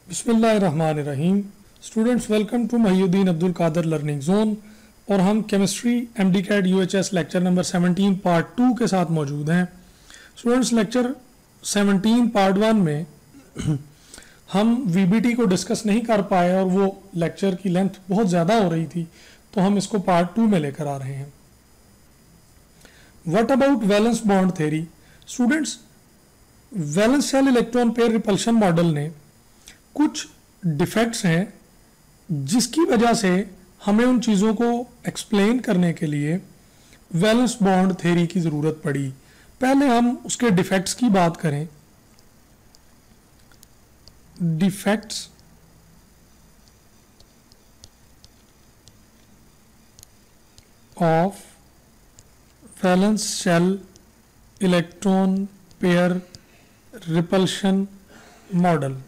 बिस्मिल्लाहिर्रहमानिर्रहीम। Students, welcome to Mohiuddin Abdul Qadir learning zone. और हम chemistry MDCAT UHS lecture number 17 part 2 के साथ मौजूद हैं। स्टूडेंट्स, लेक्चर 17 पार्ट 1 में हम वीबीटी को डिस्कस नहीं कर पाए और वो लेक्चर की लेंथ बहुत ज़्यादा हो रही थी, तो हम इसको पार्ट 2 में लेकर आ रहे हैं। What about valence bond theory? Students, valence shell electron pair repulsion model ने कुछ डिफेक्ट्स हैं जिसकी वजह से हमें उन चीज़ों को एक्सप्लेन करने के लिए वैलेंस बॉन्ड थ्योरी की ज़रूरत पड़ी। पहले हम उसके डिफेक्ट्स की बात करें। Defects of valence shell electron pair repulsion model.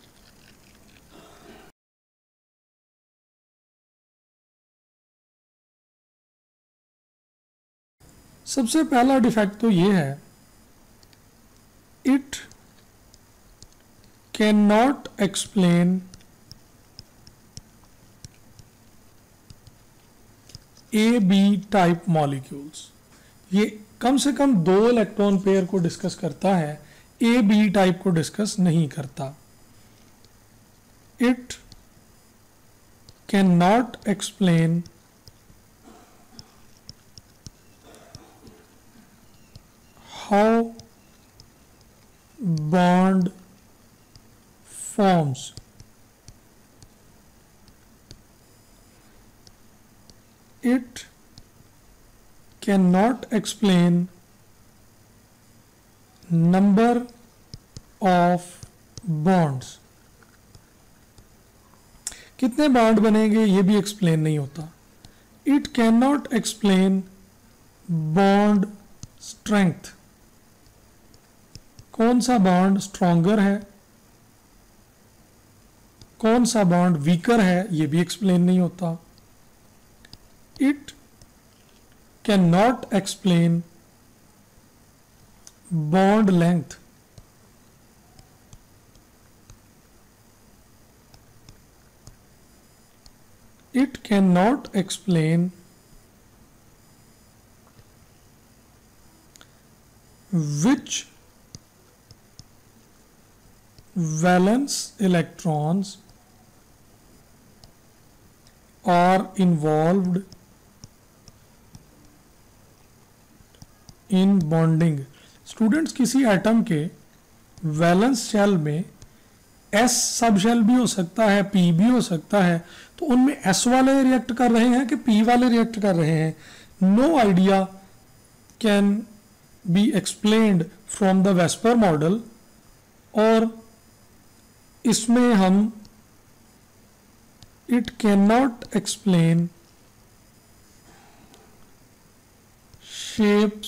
सबसे पहला डिफेक्ट तो ये है, it can not explain A B type molecules. ये कम से कम दो इलेक्ट्रॉन पेयर को डिस्कस करता है, ए बी टाइप को डिस्कस नहीं करता। It can not explain how bond forms. It cannot explain number of bonds. कितने बॉन्ड बनेंगे ये भी एक्सप्लेन नहीं होता। It cannot explain bond strength. कौन सा बॉन्ड स्ट्रॉन्गर है, कौन सा बॉन्ड वीकर है, ये भी एक्सप्लेन नहीं होता। It can not explain bond length. It can not explain which valence electrons are involved in bonding. Students, किसी एटम के वैलेंस शेल में एस सब शेल भी हो सकता है, पी भी हो सकता है, तो उनमें एस वाले रिएक्ट कर रहे हैं कि पी वाले रिएक्ट कर रहे हैं, no idea can be explained from the VSEPR model. और इसमें हम it can not explain shapes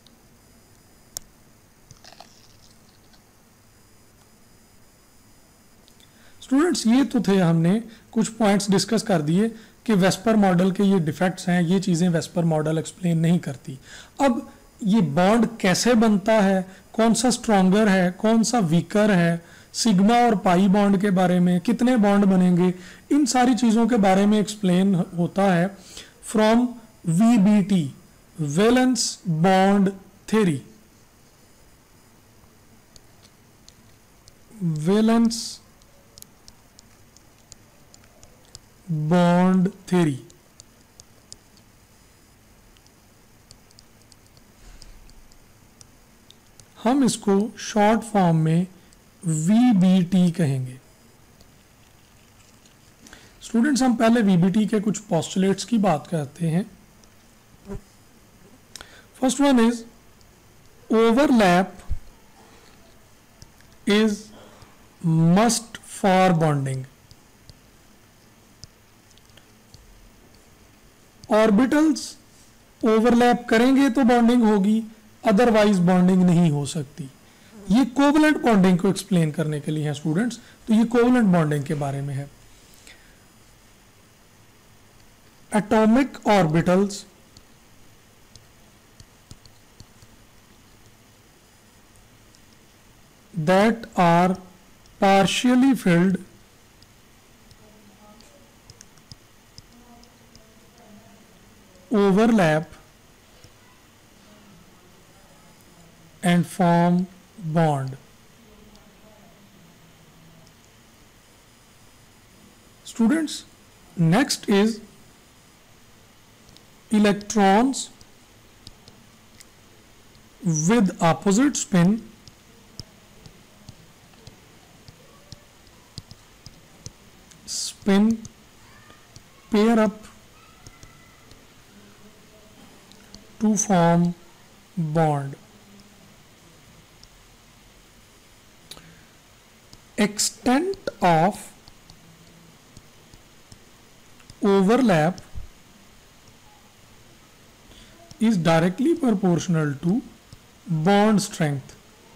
students, ये तो थे, हमने कुछ पॉइंट्स डिस्कस कर दिए कि वेस्पर मॉडल के ये डिफेक्ट्स हैं, ये चीज़ें वेस्पर मॉडल एक्सप्लेन नहीं करती। अब ये बॉन्ड कैसे बनता है, कौन सा स्ट्रॉन्गर है, कौन सा वीकर है, सिग्मा और पाई बॉन्ड के बारे में, कितने बॉन्ड बनेंगे, इन सारी चीज़ों के बारे में एक्सप्लेन होता है from VBT, valence bond theory. Valence bond theory. हम इसको शॉर्ट फॉर्म में वीबीटी कहेंगे। स्टूडेंट्स, हम पहले वीबीटी के कुछ पोस्टुलेट्स की बात करते हैं। First one is overlap is must for bonding. Orbitals overlap करेंगे तो बॉन्डिंग होगी, अदरवाइज बॉन्डिंग नहीं हो सकती। ये कोवलेंट बॉन्डिंग को एक्सप्लेन करने के लिए है स्टूडेंट्स, तो ये कोवलेंट बॉन्डिंग के बारे में है। Atomic orbitals that are partially filled overlap and form bond. Students, next is electrons with opposite spin pair up to form bond. Extent of overlap is directly proportional to bond strength.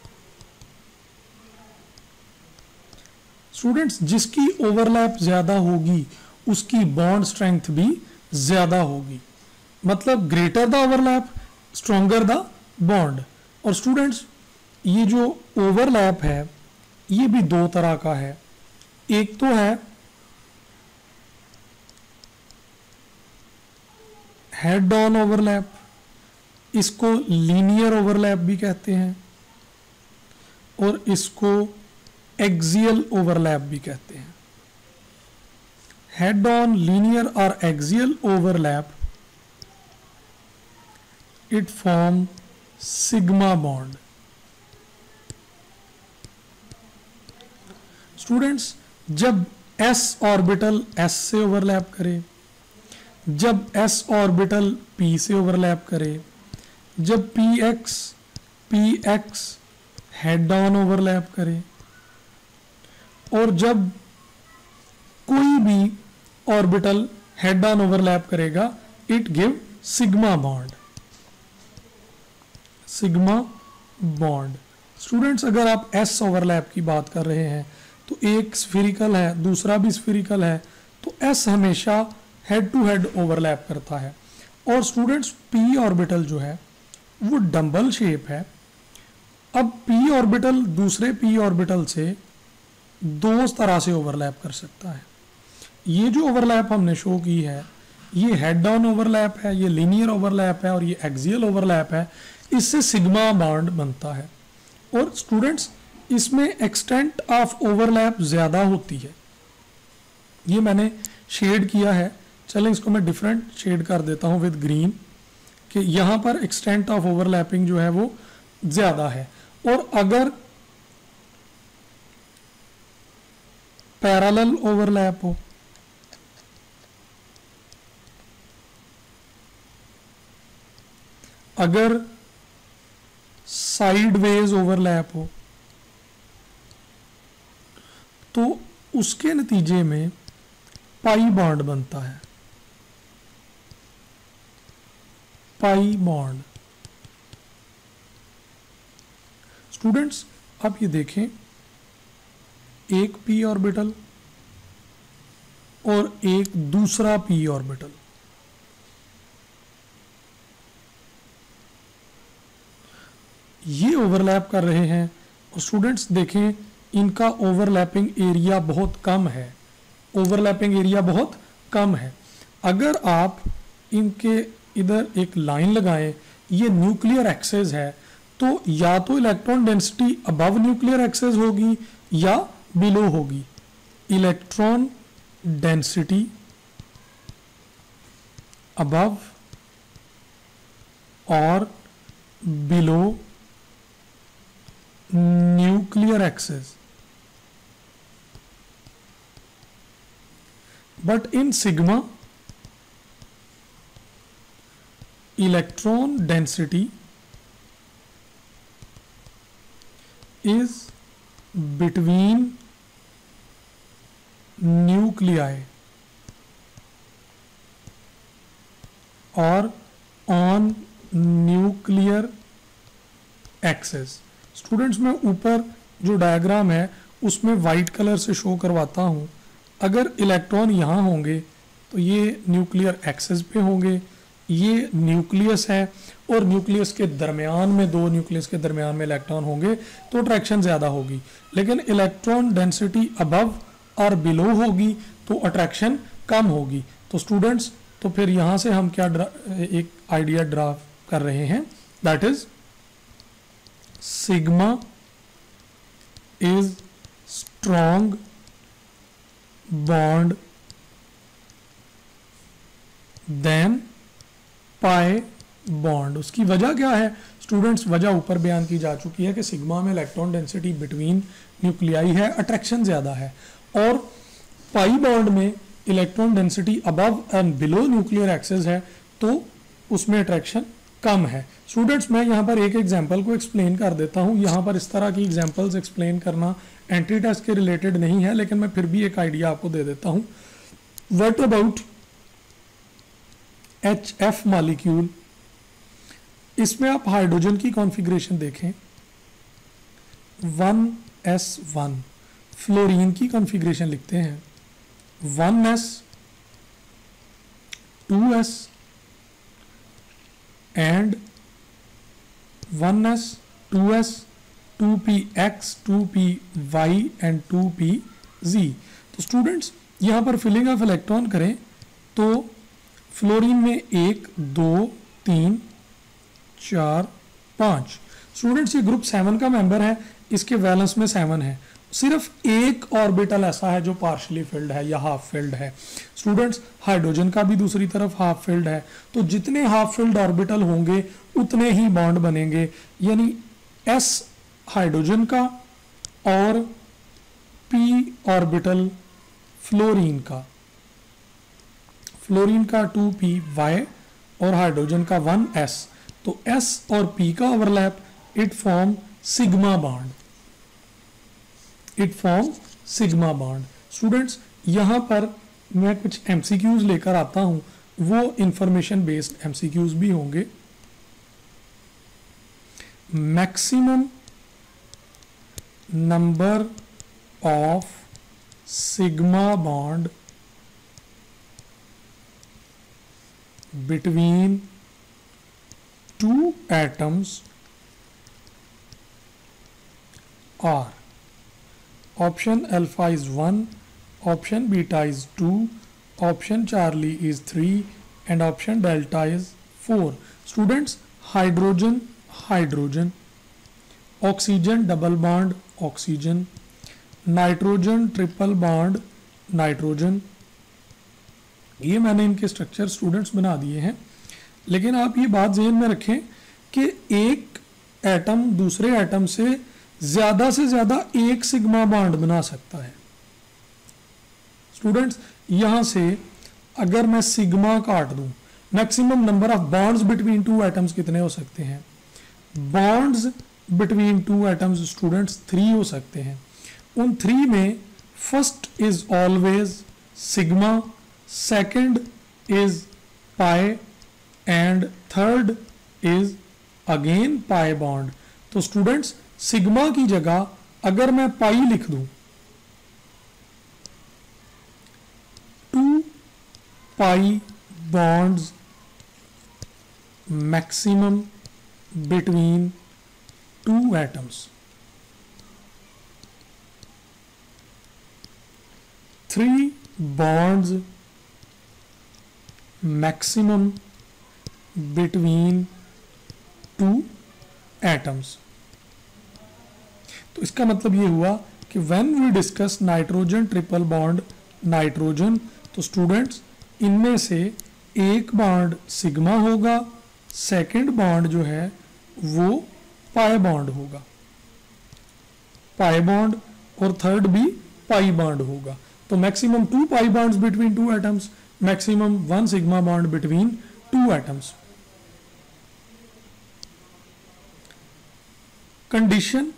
Students, जिसकी overlap ज़्यादा होगी उसकी bond strength भी ज़्यादा होगी, मतलब greater the overlap stronger the bond. और students, ये जो ओवरलैप है ये भी दो तरह का है। एक तो है हेड ऑन ओवरलैप, इसको लीनियर ओवरलैप भी कहते हैं, और इसको एक्सियल ओवरलैप भी कहते हैं। हेड ऑन, लीनियर और axial overlap, it form sigma bond. Students, जब s ऑर्बिटल s से ओवरलैप करे, जब s ऑर्बिटल p से ओवरलैप करे, जब px हेड ऑन ओवरलैप करे, और जब कोई भी ऑर्बिटल हेड ऑन ओवरलैप करेगा, it give sigma bond. Sigma bond. Students, अगर आप s ओवरलैप की बात कर रहे हैं तो एक स्फीरिकल है, दूसरा भी स्फीरिकल है, तो s हमेशा हेड टू हेड ओवरलैप करता है। और स्टूडेंट्स, p ऑर्बिटल जो है वो डंबल शेप है। अब p ऑर्बिटल दूसरे p ऑर्बिटल से दो तरह से ओवरलैप कर सकता है। ये जो ओवरलैप हमने शो की है ये हेड ऑन ओवरलैप है, ये लीनियर ओवरलैप है और ये एक्सियल ओवरलैप है। इससे सिग्मा बॉन्ड बनता है। और स्टूडेंट्स, इसमें एक्सटेंट ऑफ ओवरलैप ज़्यादा होती है। ये मैंने शेड किया है, चलें इसको मैं डिफरेंट शेड कर देता हूँ विद ग्रीन, कि यहाँ पर एक्सटेंट ऑफ ओवरलैपिंग जो है वो ज़्यादा है। और अगर पैरेलल ओवरलैप हो, अगर साइडवेज ओवरलैप हो, तो उसके नतीजे में पाई बॉन्ड बनता है। Pi bond. स्टूडेंट्स, आप ये देखें, एक p ऑर्बिटल और एक दूसरा p ऑर्बिटल, ये ओवरलैप कर रहे हैं। और स्टूडेंट्स देखें, इनका ओवरलैपिंग एरिया बहुत कम है। ओवरलैपिंग एरिया बहुत कम है। अगर आप इनके इधर एक लाइन लगाएं, ये न्यूक्लियर एक्सेस है, तो या तो electron density above nuclear axis होगी या बिलो होगी। इलेक्ट्रॉन डेंसिटी अबव और below nuclear axis. But in sigma, electron density is between nuclei or on nuclear axis। Students, मैं ऊपर जो डायग्राम है उसमें वाइट कलर से शो करवाता हूँ। अगर इलेक्ट्रॉन यहाँ होंगे तो ये न्यूक्लियर एक्सेस पे होंगे, ये न्यूक्लियस है, और न्यूक्लियस के दरमियान में, दो न्यूक्लियस के दरमियान में इलेक्ट्रॉन होंगे तो अट्रैक्शन ज़्यादा होगी। लेकिन इलेक्ट्रॉन डेंसिटी अबव और बिलो होगी तो अट्रैक्शन कम होगी। तो स्टूडेंट्स, तो फिर यहां से हम क्या एक आइडिया ड्रा कर रहे हैं, that is sigma is strong bond then pi bond. उसकी वजह क्या है स्टूडेंट्स? वजह ऊपर बयान की जा चुकी है कि सिग्मा में इलेक्ट्रॉन डेंसिटी बिटवीन न्यूक्लियाई है, अट्रैक्शन ज़्यादा है, और पाई बॉन्ड में electron density above and below nuclear axis है, तो उसमें अट्रैक्शन कम है। स्टूडेंट्स मैं यहाँ पर एक एग्जांपल को एक्सप्लेन कर देता हूँ। यहाँ पर इस तरह की एग्जांपल्स एक्सप्लेन करना एंटी टेस्ट के रिलेटेड नहीं है, लेकिन मैं फिर भी एक आइडिया आपको दे देता हूँ। What about HF molecule? इसमें आप हाइड्रोजन की कॉन्फ़िगरेशन देखें, 1s1। फ्लोरीन की कॉन्फ़िगरेशन लिखते हैं 1s 2s and 1s 2s 2px 2py and 2pz। तो स्टूडेंट्स यहाँ पर फिलिंग ऑफ इलेक्ट्रॉन करें तो फ्लोरीन में 1 2 3 4 5। स्टूडेंट्स ये ग्रुप 7 का मेंबर है, इसके वैलेंस में 7 है, सिर्फ एक ऑर्बिटल ऐसा है जो पार्शली फिल्ड है या हाफ फिल्ड है। स्टूडेंट्स हाइड्रोजन का भी दूसरी तरफ हाफ फिल्ड है, तो जितने हाफ फिल्ड ऑर्बिटल होंगे उतने ही बॉन्ड बनेंगे, यानी s हाइड्रोजन का और p ऑर्बिटल फ्लोरीन का 2py और हाइड्रोजन का 1s, तो s और p का overlap it form sigma bond, students यहाँ पर मैं कुछ MCQs लेकर आता हूँ, वो इंफॉर्मेशन बेस्ड MCQs भी होंगे। Maximum number of sigma bond between two atoms are option alpha is 1, option beta is 2, option Charlie is 3 and option delta is 4। Students hydrogen, oxygen double bond oxygen, nitrogen triple bond nitrogen. ये मैंने इनके structure students बना दिए हैं, लेकिन आप ये बात ज़हन में रखें कि एक एटम दूसरे एटम से ज़्यादा एक सिग्मा बॉन्ड बना सकता है। स्टूडेंट्स यहाँ से अगर मैं सिग्मा काट दूं, maximum number of bonds between two atoms कितने हो सकते हैं? Bonds between two atoms students 3 हो सकते हैं। उन 3 में first is always sigma, second is pi and third is again pi bond. तो स्टूडेंट्स सिग्मा की जगह अगर मैं पाई लिख दूं, 2 pi bonds maximum between 2 atoms, 3 bonds maximum between 2 atoms। तो इसका मतलब ये हुआ कि when we discuss nitrogen triple bond nitrogen, तो स्टूडेंट्स इनमें से एक बॉन्ड सिग्मा होगा, सेकंड बॉन्ड जो है वो पाई बॉन्ड होगा, पाई बॉन्ड, और थर्ड भी पाई बॉन्ड होगा। तो maximum 2 pi bonds between 2 atoms, maximum 1 sigma bond between 2 atoms. Condition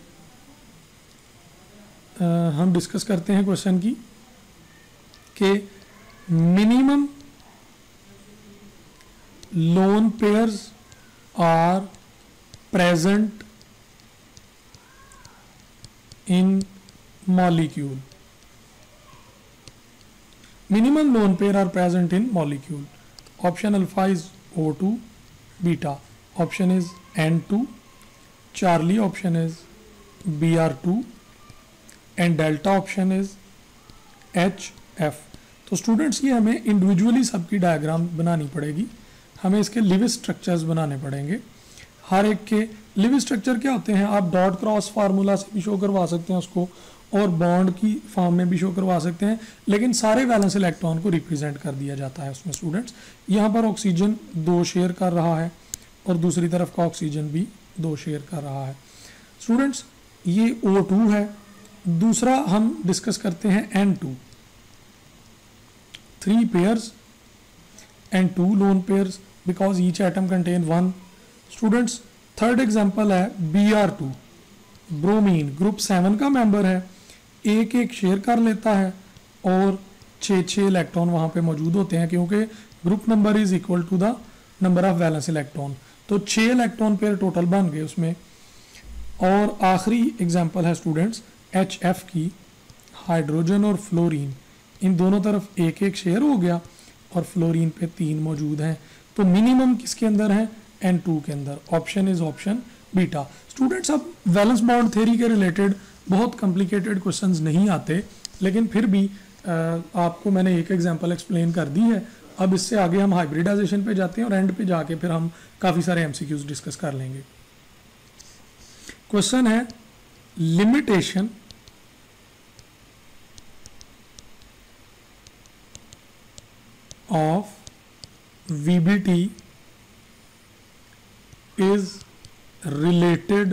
हम डिस्कस करते हैं क्वेश्चन की कि minimum lone pairs are present in molecule. Minimum lone pair are present in molecule. Option alpha is O2, beta option is N2, Charlie option is Br2 and delta option is HF। तो students ये हमें individually सबकी diagram बनानी पड़ेगी, हमें इसके Lewis structures बनाने पड़ेंगे। हर एक के लिविस स्ट्रक्चर क्या होते हैं, आप डॉट क्रॉस फार्मूला से भी शो करवा सकते हैं उसको, और बॉन्ड की फॉर्म में भी शो करवा सकते हैं, लेकिन सारे वैलेंस इलेक्ट्रॉन को रिप्रेजेंट कर दिया जाता है उसमें। स्टूडेंट्स यहाँ पर ऑक्सीजन 2 शेयर कर रहा है और दूसरी तरफ का ऑक्सीजन भी 2 शेयर कर रहा है। स्टूडेंट्स ये O2 है। दूसरा हम डिस्कस करते हैं N2, 3 pairs and 2 lone pairs because each atom contain 1। Students third example है Br2, ब्रोमीन ग्रुप 7 का मेंबर है, एक शेयर कर लेता है और 6 इलेक्ट्रॉन वहाँ पे मौजूद होते हैं क्योंकि group number is equal to the number of valence electron, तो 6 इलेक्ट्रॉन पेयर टोटल बन गए उसमें। और आखिरी एग्जांपल है स्टूडेंट्स HF की, हाइड्रोजन और फ्लोरीन, इन दोनों तरफ एक शेयर हो गया और फ्लोरीन पे 3 मौजूद हैं, तो मिनिमम किसके अंदर है, N2 के अंदर। Option is option beta. Students अब वैलेंस बॉन्ड थ्योरी के रिलेटेड बहुत कॉम्प्लिकेटेड क्वेश्चंस नहीं आते, लेकिन फिर भी आपको मैंने एक एग्जांपल एक्सप्लेन कर दी है। अब इससे आगे हम हाइब्रिडाइजेशन पे जाते हैं और एंड पे जाके फिर हम काफ़ी सारे MCQs डिस्कस कर लेंगे। क्वेश्चन है limitation of VBT is related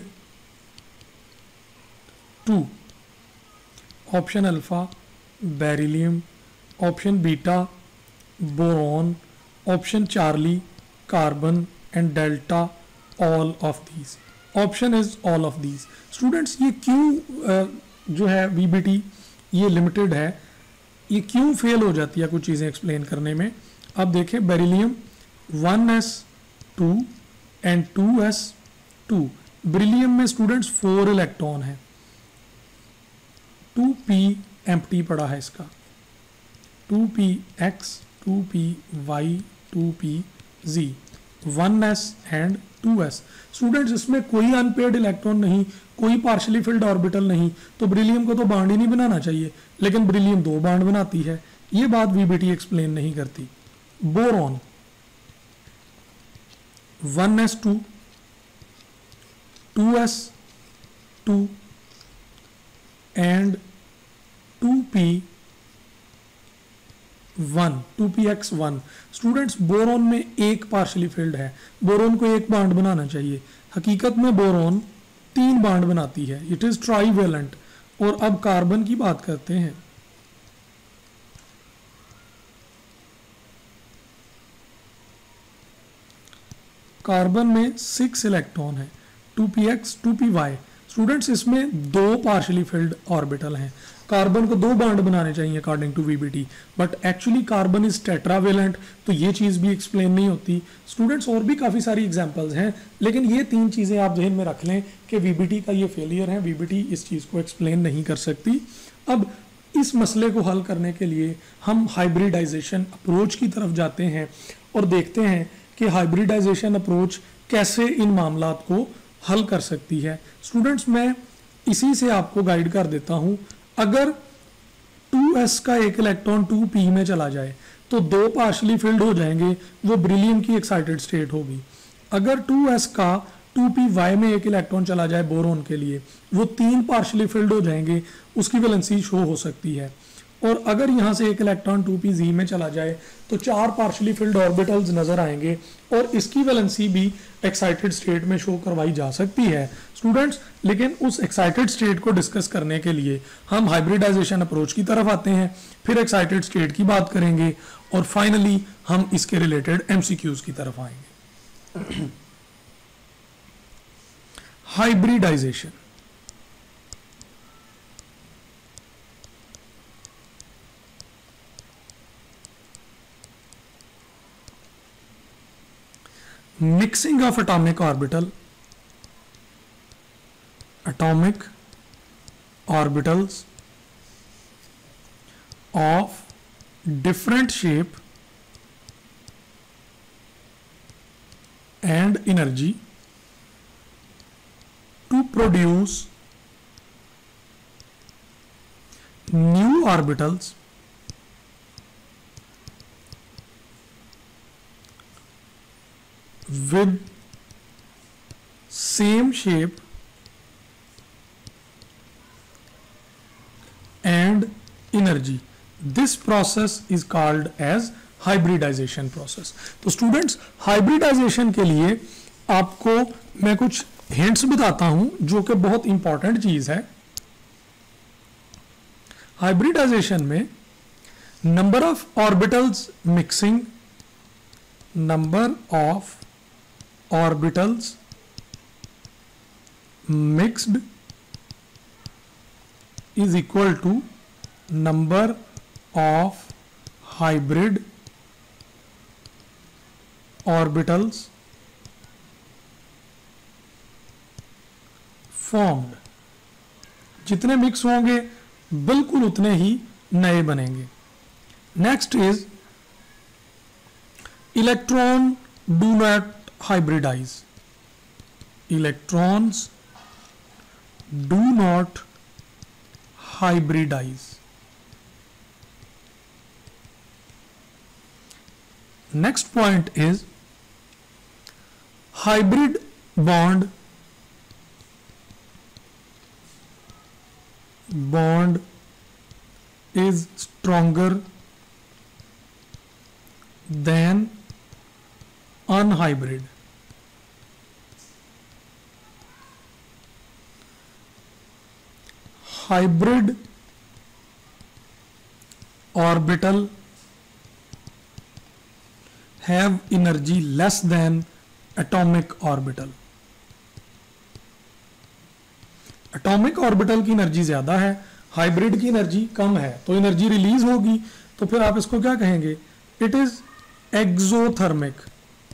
to option alpha beryllium, option beta boron, option charlie carbon and delta all of these. Option is all of these. Students ये क्यों जो है VBT ये लिमिटेड है, ये क्यों फेल हो जाती है कुछ चीज़ें एक्सप्लेन करने में। अब देखें beryllium 1s2 and 2s2, beryllium में स्टूडेंट्स 4 इलेक्ट्रॉन है, 2p एम्प्टी पड़ा है इसका, 2px 2py 2pz, 1s and 2s। Students इसमें कोई अनपेयर्ड इलेक्ट्रॉन नहीं, कोई पार्शियली फिल्ड ऑर्बिटल नहीं, तो बेरिलियम को तो बाउंड ही नहीं बनाना चाहिए, लेकिन बेरिलियम 2 बाउंड बनाती है। ये बात VBT एक्सप्लेन नहीं करती। Boron 1s2 2s2 and 2p1 2px1। Students boron में एक पार्शियली फिल्ड है, बोरॉन को एक बॉन्ड बनाना चाहिए, हकीकत में बोरॉन 3 बॉन्ड बनाती है, इट इज ट्राइवेलेंट। और अब कार्बन की बात करते हैं। कार्बन में 6 इलेक्ट्रॉन है, 2px 2py। स्टूडेंट्स इसमें 2 पार्शियली फिल्ड ऑर्बिटल हैं, कार्बन को 2 बॉन्ड बनाने चाहिए according to VBT, but actually carbon is tetravalent, तो ये चीज़ भी एक्सप्लेन नहीं होती। स्टूडेंट्स और भी काफ़ी सारी एग्जांपल्स हैं, लेकिन ये 3 चीज़ें आप ध्यान में रख लें कि VBT का ये फेलियर है, VBT इस चीज़ को एक्सप्लेन नहीं कर सकती। अब इस मसले को हल करने के लिए हम हाइब्रिडाइजेशन अप्रोच की तरफ जाते हैं और देखते हैं कि हाइब्रिडाइजेशन अप्रोच कैसे इन मामलात को हल कर सकती है। स्टूडेंट्स मैं इसी से आपको गाइड कर देता हूं। अगर 2s का एक इलेक्ट्रॉन 2p में चला जाए तो 2 पार्शियली फिल्ड हो जाएंगे, वो बेरिलियम की एक्साइटेड स्टेट होगी। अगर 2s का 2py में एक इलेक्ट्रॉन चला जाए बोरॉन के लिए, वो 3 पार्शियली फिल्ड हो जाएंगे, उसकी वैलेंसी शो हो सकती है। और अगर यहाँ से एक इलेक्ट्रॉन 2pz में चला जाए तो 4 पार्शियली फिल्ड ऑर्बिटल्स नजर आएंगे और इसकी वैलेंसी भी एक्साइटेड स्टेट में शो करवाई जा सकती है स्टूडेंट्स। लेकिन उस एक्साइटेड स्टेट को डिस्कस करने के लिए हम हाइब्रिडाइजेशन अप्रोच की तरफ आते हैं, फिर एक्साइटेड स्टेट की बात करेंगे और फाइनली हम इसके रिलेटेड MCQs की तरफ आएंगे। Hybridization mixing of atomic orbitals of different shape and energy to produce new orbitals with same shape and energy. This process is called as hybridization process. तो स्टूडेंट्स, हाइब्रिडाइजेशन के लिए आपको मैं कुछ हिंट्स बताता हूं जो कि बहुत इंपॉर्टेंट चीज है। हाइब्रिडाइजेशन में number of orbitals mixing, number of orbitals mixed is equal to number of hybrid orbitals formed. जितने मिक्स होंगे बिल्कुल उतने ही नए बनेंगे। Next is electron do not hybridize. Electrons do not hybridize. Next point is hybrid bond is stronger than unhybrid. Hybrid orbital have energy less than atomic orbital. Atomic orbital की energy ज्यादा है, hybrid की energy कम है, तो energy release होगी, तो फिर आप इसको क्या कहेंगे? It is exothermic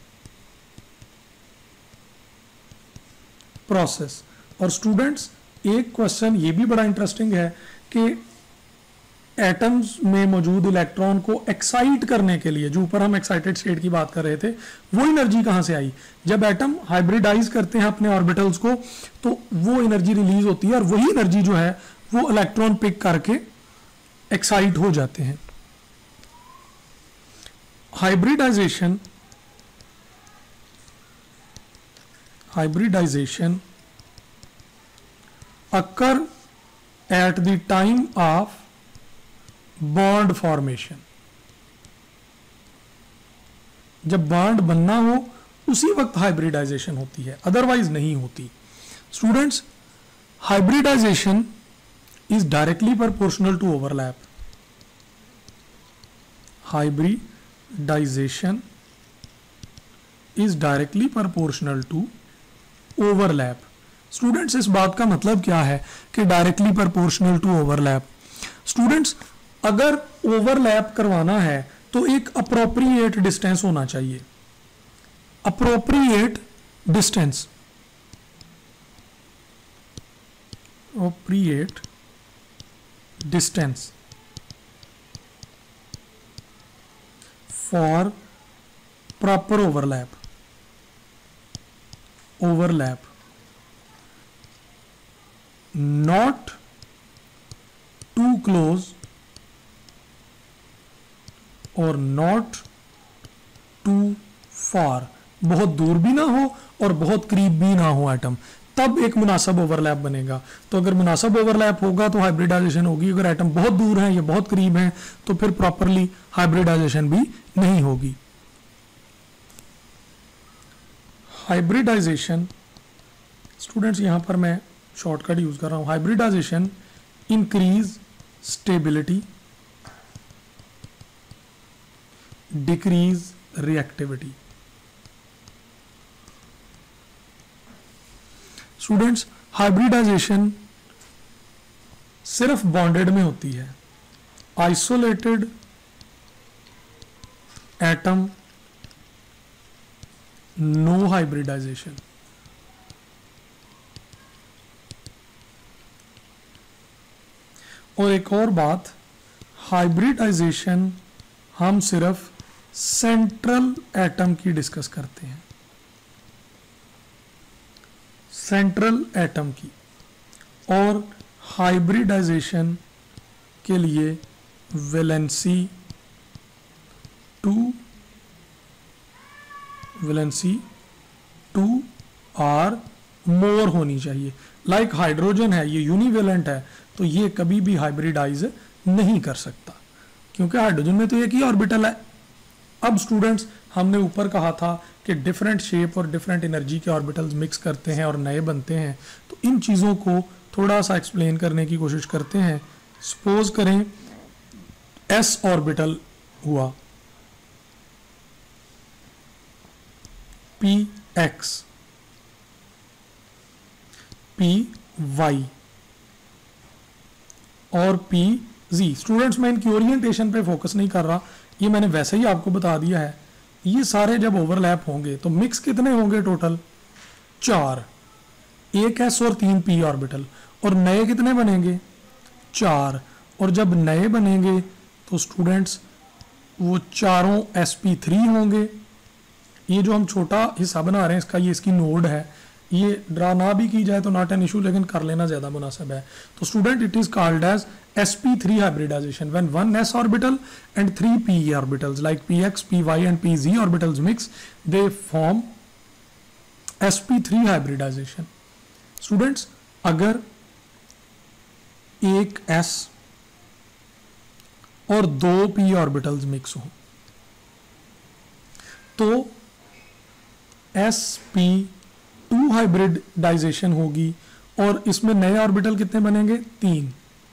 process. और स्टूडेंट्स, एक क्वेश्चन ये भी बड़ा इंटरेस्टिंग है कि एटम्स में मौजूद इलेक्ट्रॉन को एक्साइट करने के लिए, जो ऊपर हम एक्साइटेड स्टेट की बात कर रहे थे, वो एनर्जी कहां से आई? जब एटम हाइब्रिडाइज करते हैं अपने ऑर्बिटल्स को, तो वो एनर्जी रिलीज होती है और वही एनर्जी जो है वो इलेक्ट्रॉन पिक करके एक्साइट हो जाते हैं। Hybridization occur at the time of bond formation. जब बॉन्ड बनना हो उसी वक्त हाइब्रिडाइजेशन होती है, अदरवाइज नहीं होती। Students, hybridization is directly proportional to overlap. Hybridization is directly proportional to overlap. Students, इस बात का मतलब क्या है कि directly proportional to overlap? Students, अगर ओवरलैप करवाना है तो एक अप्रोप्रिएट डिस्टेंस होना चाहिए। Appropriate distance for proper overlap not too close और not too far, बहुत दूर भी ना हो और बहुत करीब भी ना हो एटम, तब एक मुनासिब ओवरलैप बनेगा। तो अगर मुनासिब ओवरलैप होगा तो हाइब्रिडाइजेशन होगी। अगर एटम बहुत दूर है या बहुत करीब है तो फिर प्रॉपरली हाइब्रिडाइजेशन भी नहीं होगी। हाइब्रिडाइजेशन, स्टूडेंट्स यहां पर मैं शॉर्टकट यूज कर रहा हूं। Hybridization increase stability, decrease reactivity. Students, hybridization सिर्फ बॉन्डेड में होती है। Isolated atom no hybridization. और एक और बात, हाइब्रिडाइजेशन हम सिर्फ सेंट्रल एटम की डिस्कस करते हैं, सेंट्रल एटम की। और हाइब्रिडाइजेशन के लिए 2 और मोर होनी चाहिए। लाइक हाइड्रोजन है, ये यूनिवेलेंट है, तो ये कभी भी हाइब्रिडाइज नहीं कर सकता क्योंकि हाइड्रोजन में तो एक ही ऑर्बिटल है। अब स्टूडेंट्स, हमने ऊपर कहा था कि डिफरेंट शेप और डिफरेंट एनर्जी के ऑर्बिटल्स मिक्स करते हैं और नए बनते हैं, तो इन चीज़ों को थोड़ा सा एक्सप्लेन करने की कोशिश करते हैं। सपोज करें s ऑर्बिटल हुआ px, py और pz। स्टूडेंट्स, मैं इनकी ओरिएंटेशन पे फोकस नहीं कर रहा, ये मैंने वैसे ही आपको बता दिया है। ये सारे जब ओवरलैप होंगे तो मिक्स कितने होंगे टोटल? 4, एक s और 3 p ऑर्बिटल। और नए कितने बनेंगे? 4। और जब नए बनेंगे तो स्टूडेंट्स वो चारों sp3 होंगे। ये जो हम छोटा हिस्सा बना रहे हैं इसका, ये इसकी नोड है, ये ड्रा ना भी की जाए तो नॉट एन इशू, लेकिन कर लेना ज़्यादा मुनासिब है। तो student, it is called as sp3 hybridization when one s orbital and 3 p orbitals like px, py and pz orbitals mix, they form sp3 hybridization। Students, अगर एक s और 2 p ऑर्बिटल्स मिक्स हो तो sp2 हाइब्रिडाइजेशन होगी और इसमें नए orbital कितने बनेंगे? 3।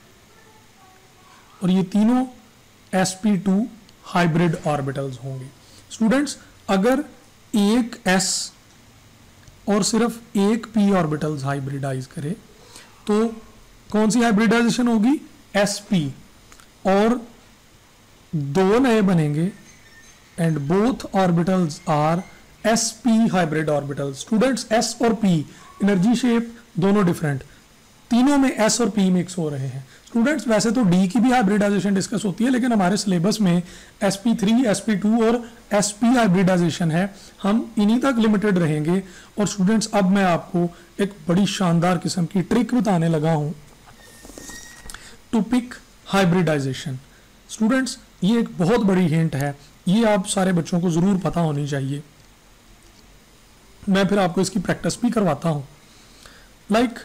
और ये तीनों sp2 हाइब्रिड ऑर्बिटल्स होंगे। स्टूडेंट्स, अगर एक s और सिर्फ एक p ऑर्बिटल्स हाइब्रिडाइज करे तो कौन सी हाइब्रिडाइजेशन होगी? sp। और 2 नए बनेंगे and both orbitals are sp hybrid orbitals. Students, s और p एनर्जी शेप दोनों डिफरेंट, तीनों में s और p मिक्स हो रहे हैं। स्टूडेंट्स, वैसे तो d की भी हाइब्रिडाइजेशन डिस्कस होती है, लेकिन हमारे सिलेबस में sp3, sp2 और sp हाइब्रिडाइजेशन है, हम इन्हीं तक लिमिटेड रहेंगे। और स्टूडेंट्स, अब मैं आपको एक बड़ी शानदार किस्म की ट्रिक बताने लगा हूं टू पिक हाइब्रिडाइजेशन। स्टूडेंट्स, ये एक बहुत बड़ी हिंट है, ये आप सारे बच्चों को ज़रूर पता होनी चाहिए। मैं फिर आपको इसकी प्रैक्टिस भी करवाता हूं। Like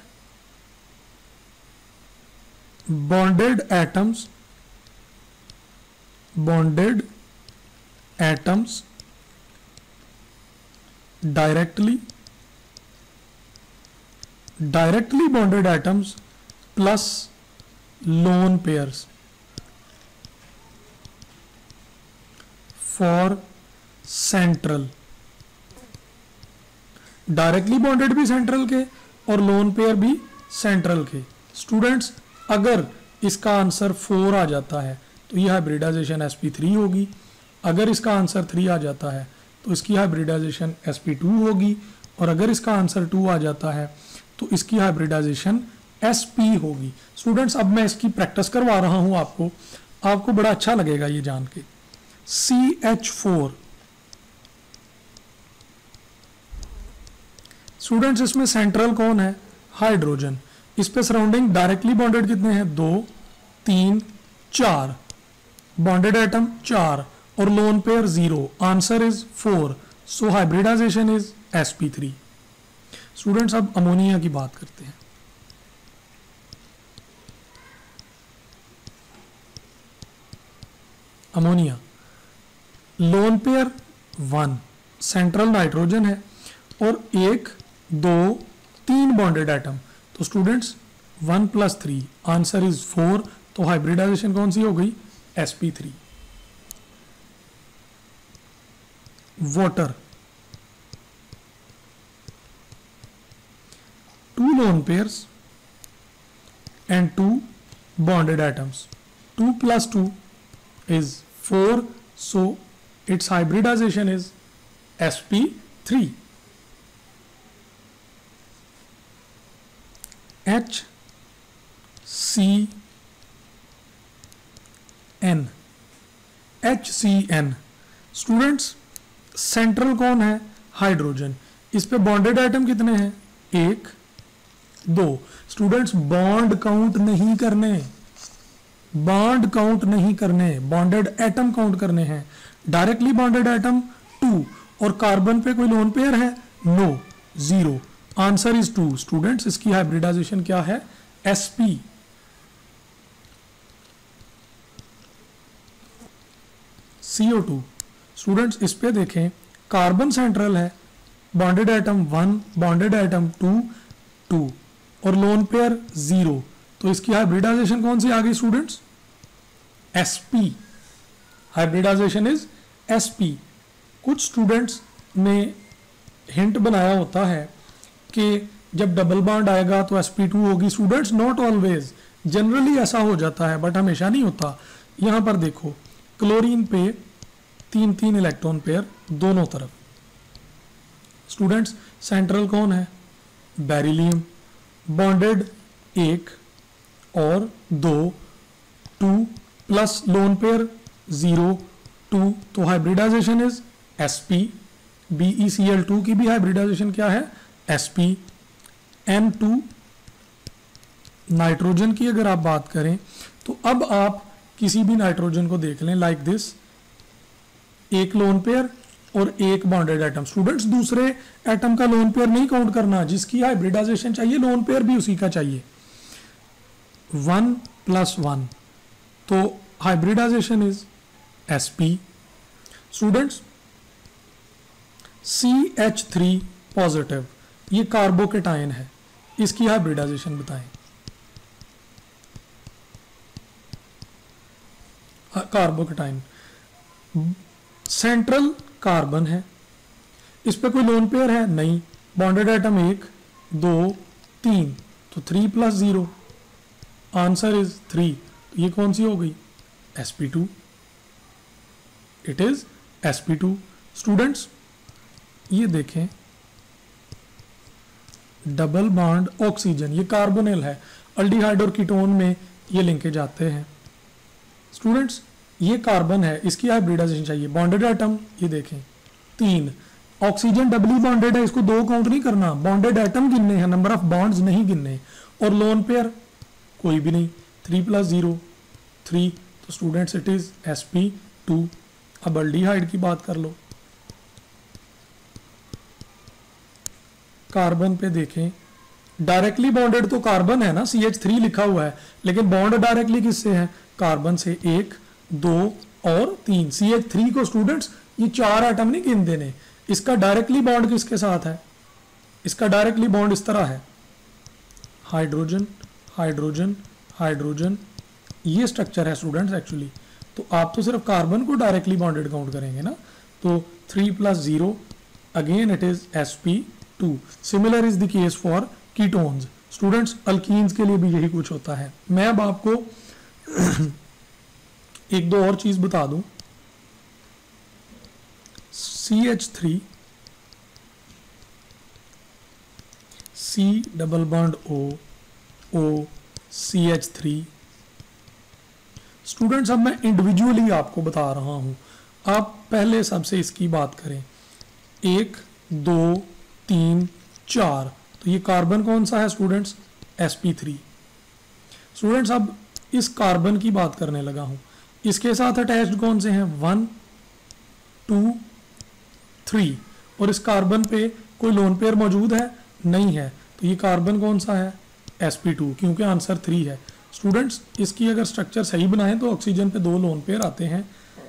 bonded atoms directly bonded atoms plus lone pairs for central। Directly bonded भी सेंट्रल के और लोन पेयर भी सेंट्रल के। स्टूडेंट्स, अगर इसका आंसर 4 आ जाता है तो ये हाइब्रिडाइजेशन sp3 होगी। अगर इसका आंसर 3 आ जाता है तो इसकी हाइब्रिडाइजेशन sp2 होगी। और अगर इसका आंसर 2 आ जाता है तो इसकी हाइब्रिडाइजेशन sp होगी। स्टूडेंट्स, अब मैं इसकी प्रैक्टिस करवा रहा हूं आपको बड़ा अच्छा लगेगा ये जान के। CH4। स्टूडेंट्स, इसमें सेंट्रल कौन है? हाइड्रोजन। इस पे सराउंडिंग डायरेक्टली बॉन्डेड कितने हैं? 2, 3, 4। बॉन्डेड एटम 4 और lone pair 0। Answer is 4, so hybridization is sp3। Students, अब अमोनिया की बात करते हैं। Ammonia, lone pair 1, central nitrogen है और 1, 2, 3 बॉन्डेड एटम। तो स्टूडेंट्स, 1 + 3, आंसर इज 4, तो हाइब्रिडाइजेशन कौन सी हो गई? sp3। Water, 2 lone pairs and 2 bonded atoms. 2 + 2 is 4, so its hybridization is sp3। HCN। Students, central कौन है? हाइड्रोजन। इस पे बॉन्डेड एटम कितने हैं? 1, 2। स्टूडेंट्स, बॉन्ड काउंट नहीं करने, बॉन्डेड एटम काउंट करने हैं। डायरेक्टली बॉन्डेड एटम 2 और कार्बन पे कोई लोन पेयर है? नो, 0। Answer is 2। स्टूडेंट्स इसकी हाइब्रिडाइजेशन क्या है? sp। CO2। स्टूडेंट्स इस पे देखें, कार्बन सेंट्रल है, बॉन्डेड एटम 1, बॉन्डेड एटम 2, 2 और लोन पेयर 0, तो इसकी हाइब्रिडाइजेशन कौन सी आ गई students? sp। Hybridization is sp। कुछ स्टूडेंट्स ने हिंट बनाया होता है कि जब डबल बॉन्ड आएगा तो sp2 होगी। स्टूडेंट्स नॉट ऑलवेज, जनरली ऐसा हो जाता है बट हमेशा नहीं होता। यहां पर देखो, क्लोरीन पे 3 इलेक्ट्रॉन पेयर दोनों तरफ। स्टूडेंट्स सेंट्रल कौन है? बेरिलियम, बॉन्डेड 1 और 2, 2 प्लस लोन पेयर 0, 2, तो हाइब्रिडाइजेशन इज sp। BeCl2 की भी हाइब्रिडाइजेशन क्या है? sp। N2 नाइट्रोजन की अगर आप बात करें तो अब आप किसी भी नाइट्रोजन को देख लें लाइक दिस, एक लोन पेयर और एक बॉन्डेड एटम। स्टूडेंट्स दूसरे एटम का लोन पेयर नहीं काउंट करना, जिसकी हाइब्रिडाइजेशन चाहिए लोन पेयर भी उसी का चाहिए। 1 + 1, तो hybridization is sp। Students CH3 positive, ये कार्बोकेटाइन है, इसकी हाइब्रिडाइजेशन बताएं। कार्बोकेटाइन सेंट्रल कार्बन है, इस पे कोई लोन पेयर है नहीं, बॉन्डेड एटम 1, 2, 3, तो 3 + 0, आंसर इज 3। तो ये कौन सी हो गई? sp2। It is sp2। Students ये देखें, डबल बॉन्ड ऑक्सीजन, ये कार्बोनिल है, अल्डिहाइड और कीटोन में ये लिंकेज आते हैं। स्टूडेंट्स ये कार्बन है, इसकी हाइब्रिडाइजेशन चाहिए। बॉन्डेड एटम ये देखें 3, ऑक्सीजन डबली बॉन्डेड है, इसको 2 काउंट नहीं करना, बॉन्डेड एटम गिनने हैं, नंबर ऑफ बॉन्ड्स नहीं गिनने। और लोन पेयर कोई भी नहीं, 3 + 0, 3, तो स्टूडेंट्स इट इज sp2। अब अल्डिहाइड की बात कर लो, कार्बन पे देखें, डायरेक्टली बॉन्डेड तो कार्बन है ना, CH3 लिखा हुआ है, लेकिन बॉन्ड डायरेक्टली किससे है? कार्बन से। 1, 2 और 3, CH3 को स्टूडेंट्स ये 4 एटम नहीं गिन देने, इसका डायरेक्टली बॉन्ड किसके साथ है? इसका डायरेक्टली बॉन्ड इस तरह है, हाइड्रोजन हाइड्रोजन हाइड्रोजन, ये स्ट्रक्चर है स्टूडेंट्स एक्चुअली। तो आप तो सिर्फ कार्बन को डायरेक्टली बॉन्डेड काउंट करेंगे ना, तो 3 + 0, again it is sp2। Similar is the case for ketones. Students alkenes के लिए भी यही कुछ होता है। मैं अब आपको एक दो और चीज बता दूं। CH3 C double bond O CH3। Students अब मैं इंडिविजुअली आपको बता रहा हूं, आप पहले सबसे इसकी बात करें। 1, 2, 3, 4, तो ये कार्बन कौन सा है स्टूडेंट्स? sp3। स्टूडेंट्स अब इस कार्बन की बात करने लगा हूं, इसके साथ अटैच्ड कौन से हैं? 1, 2, 3, और इस कार्बन पे कोई लोन पेयर मौजूद है? नहीं है, तो ये कार्बन कौन सा है? sp2, क्योंकि आंसर 3 है। स्टूडेंट्स इसकी अगर स्ट्रक्चर सही बनाएं तो ऑक्सीजन पे 2 लोन पेयर आते हैं।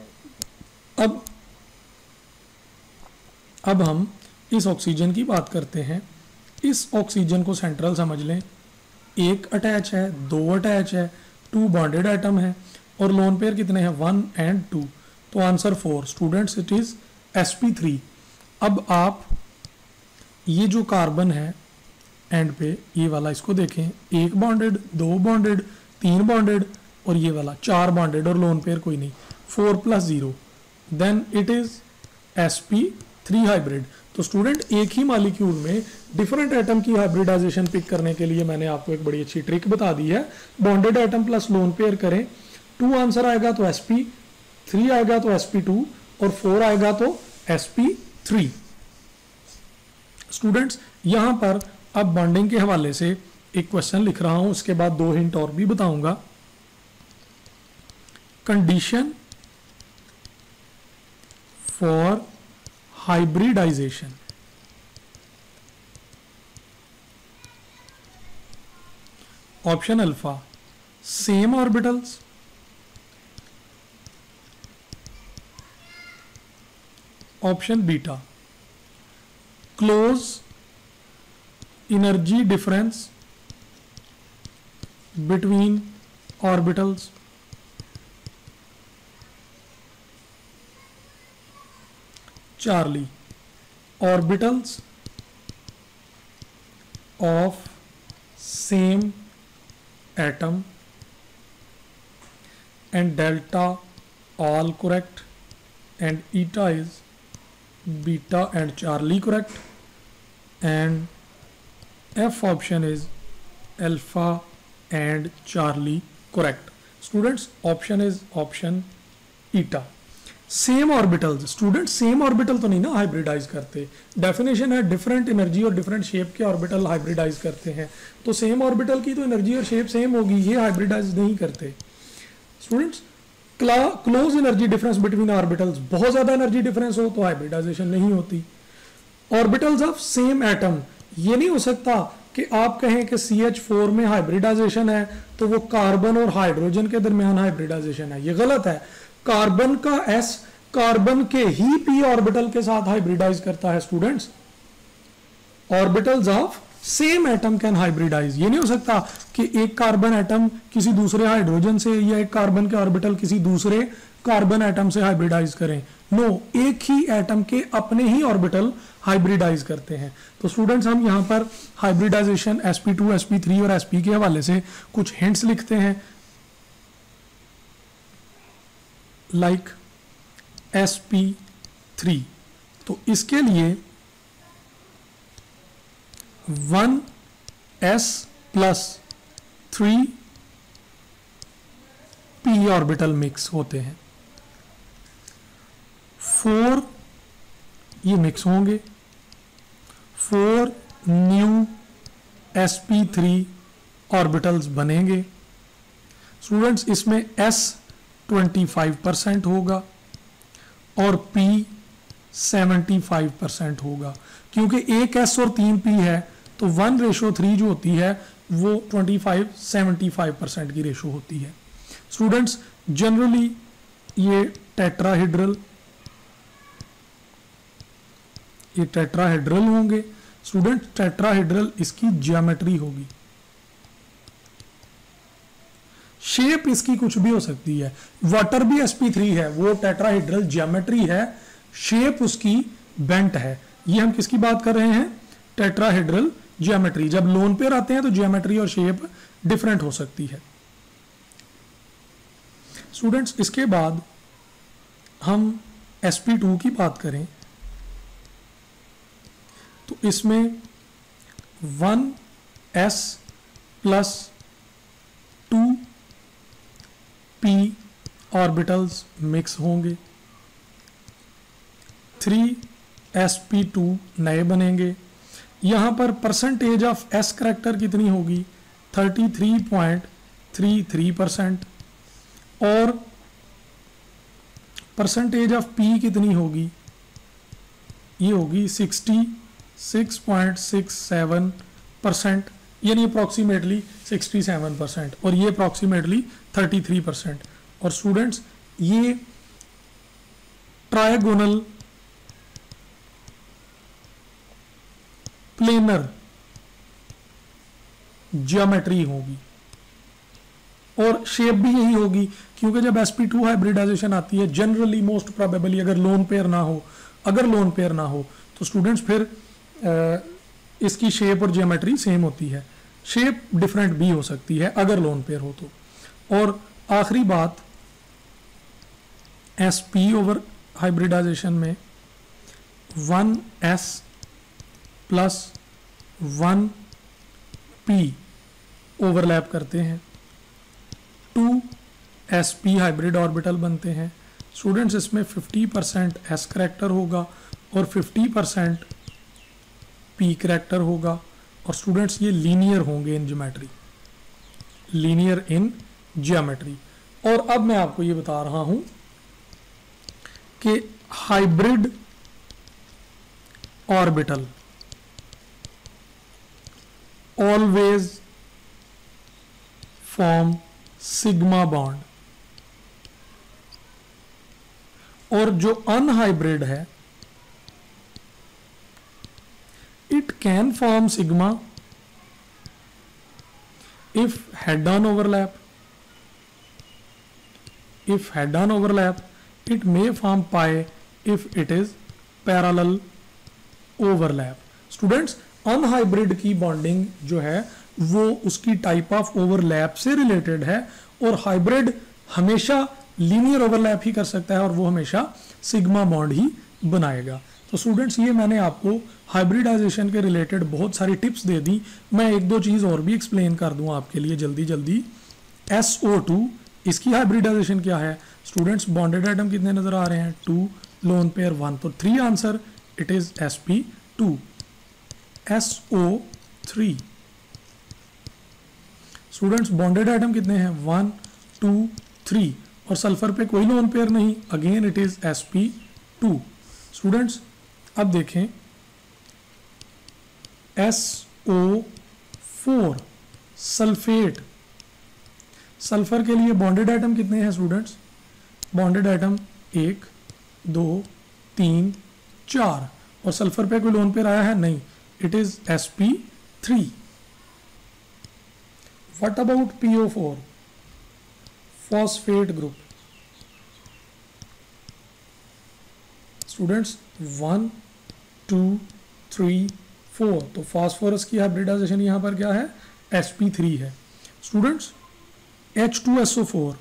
अब हम इस ऑक्सीजन की बात करते हैं। इस ऑक्सीजन को सेंट्रल समझ लें, 1 अटैच है, 2 अटैच है, 2 बॉन्डेड एटम है, और लोन पेयर कितने हैं? 1 और 2, तो answer 4। Students it is sp3। अब आप ये जो कार्बन है एंड पे, ये वाला इसको देखें, 1 बॉन्डेड, 2 बॉन्डेड, 3 बॉन्डेड, और ये वाला 4 बॉन्डेड और लोन पेयर कोई नहीं, 4 + 0, then it is sp3 hybrid. तो स्टूडेंट एक ही मॉलिक्यूल में डिफरेंट एटम की हाइब्रिडाइजेशन पिक करने के लिए मैंने आपको एक बड़ी अच्छी ट्रिक बता दी है। Bonded atom plus lone pair करें, 2 आंसर आएगा तो sp, 3 आएगा तो sp2, और 4 आएगा तो sp3। स्टूडेंट्स यहां पर अब बॉन्डिंग के हवाले से एक क्वेश्चन लिख रहा हूं, उसके बाद 2 हिंट और भी बताऊंगा। Condition for hybridization, option alpha same orbitals, option beta close energy difference between orbitals, charlie orbitals of same atom and delta all correct and eta is beta and Charlie correct and F option is alpha and Charlie correct. Students, option is option eta. Same orbitals, student same orbital तो नहीं ना hybridize करते, definition है different energy और different shape के orbital hybridize करते हैं, तो सेम ऑर्बिटल की तो एनर्जी और शेप सेम होगी, ये हाइब्रिडाइज नहीं करते। Students, close energy difference between orbitals, बहुत ज्यादा एनर्जी डिफरेंस हो तो हाइब्रिडाइजेशन नहीं होती। ऑर्बिटल्स ऑफ सेम एटम, ये नहीं हो सकता कि आप कहें कि CH4 में हाइब्रिडाइजेशन है तो वो कार्बन और हाइड्रोजन के दरमियान हाइब्रिडाइजेशन है, ये गलत है। कार्बन का S कार्बन के ही p ऑर्बिटल के साथ हाइब्रिडाइज करता है। Students, orbitals of same atom can hybridize, ये नहीं हो सकता कि एक कार्बन एटम किसी दूसरे हाइड्रोजन से या एक कार्बन के ऑर्बिटल किसी दूसरे कार्बन एटम से हाइब्रिडाइज करें। नो, एक ही एटम के अपने ही ऑर्बिटल हाइब्रिडाइज करते हैं। तो स्टूडेंट्स, हम यहां पर हाइब्रिडाइजेशन sp2, sp3 और sp के हवाले से कुछ हिंट्स लिखते हैं, लाइक sp3। तो इसके लिए 1s plus 3p orbital mix होते हैं, 4 ये मिक्स होंगे, 4 न्यू sp3 ऑर्बिटल्स बनेंगे। स्टूडेंट्स, इसमें s 25% होगा और p 75% होगा, क्योंकि एक s और 3 p है तो 1:3 जो होती है वो 25-75% की रेशो होती है। स्टूडेंट्स, जनरली ये टेट्राहेड्रल होंगे। स्टूडेंट, टेट्राहेड्रल इसकी ज्योमेट्री होगी, शेप इसकी कुछ भी हो सकती है। वाटर भी sp3 है, वो टेट्राहेड्रल ज्योमेट्री है, शेप उसकी बेंट है। ये हम किसकी बात कर रहे हैं? Tetrahedral geometry. जब लोन पेयर आते हैं तो ज्योमेट्री और शेप डिफरेंट हो सकती है। स्टूडेंट्स, इसके बाद हम sp2 की बात करें तो इसमें 1s plus 2p orbitals mix होंगे, 3sp2 नए बनेंगे। यहां पर परसेंटेज ऑफ s करैक्टर कितनी होगी? 33.33%। और परसेंटेज ऑफ p कितनी होगी? ये होगी 66.67%, यानी अप्रॉक्सीमेटली 67%, और ये अप्रॉक्सीमेटली 33%। और स्टूडेंट्स, ये ट्रायगोनल प्लेनर ज्योमेट्री होगी और शेप भी यही होगी, क्योंकि जब sp2 हाइब्रिडाइजेशन आती है जनरली मोस्ट प्रोबेबली अगर लोन पेयर ना हो तो स्टूडेंट्स फिर इसकी शेप और ज्योमेट्री सेम होती है, शेप डिफरेंट भी हो सकती है अगर लोन पेयर हो तो। और आखिरी बात, sp ओवर हाइब्रिडाइजेशन में 1s प्लस 1p ओवरलैप करते हैं, 2sp हाइब्रिड ऑर्बिटल बनते हैं। स्टूडेंट्स, इसमें 50% s करैक्टर होगा और 50% p करैक्टर होगा। और स्टूडेंट्स, ये लीनियर होंगे इन ज्योमेट्री। और अब मैं आपको ये बता रहा हूं कि hybrid orbital always form sigma bond, और जो अनहाइब्रिड है it can form sigma if head on overlap, if head on overlap it may form pi if it is parallel overlap. Students unhybrid की बॉन्डिंग जो है वो उसकी type of overlap से related है, और हाइब्रिड हमेशा लीनियर ओवरलैप ही कर सकता है और वो हमेशा सिग्मा बॉन्ड ही बनाएगा। तो स्टूडेंट्स ये मैंने आपको हाइब्रिडाइजेशन के रिलेटेड बहुत सारी टिप्स दे दी। मैं एक दो चीज़ और भी एक्सप्लेन कर दूं आपके लिए जल्दी जल्दी। SO2 इसकी हाइब्रिडाइजेशन क्या है स्टूडेंट्स? बॉन्डेड एटम कितने नजर आ रहे हैं? 2, लोन पेयर 1, तो 3 answer it is sp2। SO3 students bonded atom कितने हैं? 1, 2, 3, और सल्फर पे कोई लोन पेयर नहीं, again it is sp2। Students अब देखें SO4 सल्फेट, सल्फर के लिए बॉन्डेड एटम कितने हैं स्टूडेंट्स? बॉन्डेड एटम 1, 2, 3, 4, और सल्फर पे कोई लोन पेयर आया है? नहीं, it is sp3। What about PO4 phosphate group? Students 1, 2, 3, 4, तो फास्फोरस की हाइब्रिडाइजेशन यहां पर क्या है? sp3 है। स्टूडेंट्स H2SO4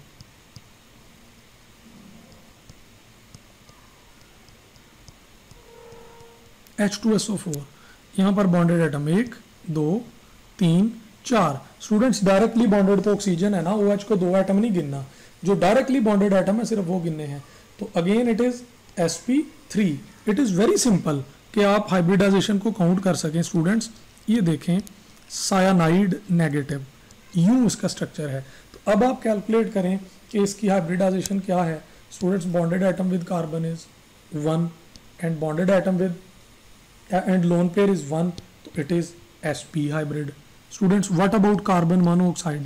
H2SO4 यहां पर bonded atom 1, 2, 3, 4। Students directly bonded तो ऑक्सीजन है ना, OH को 2 एटम नहीं गिनना, जो डायरेक्टली बॉन्डेड एटम है सिर्फ वो गिनने हैं। तो again it is sp3। It is very simple कि आप हाइब्रिडाइजेशन को काउंट कर सकें। स्टूडेंट्स ये देखें सायानाइड नेगेटिव, यूं इसका स्ट्रक्चर है। तो अब आप कैलकुलेट करें कि इसकी हाइब्रिडाइजेशन क्या है। Students bonded atom with carbon is 1 and bonded atom with and lone pair is 1, तो it is sp hybrid. Students what about carbon monoxide?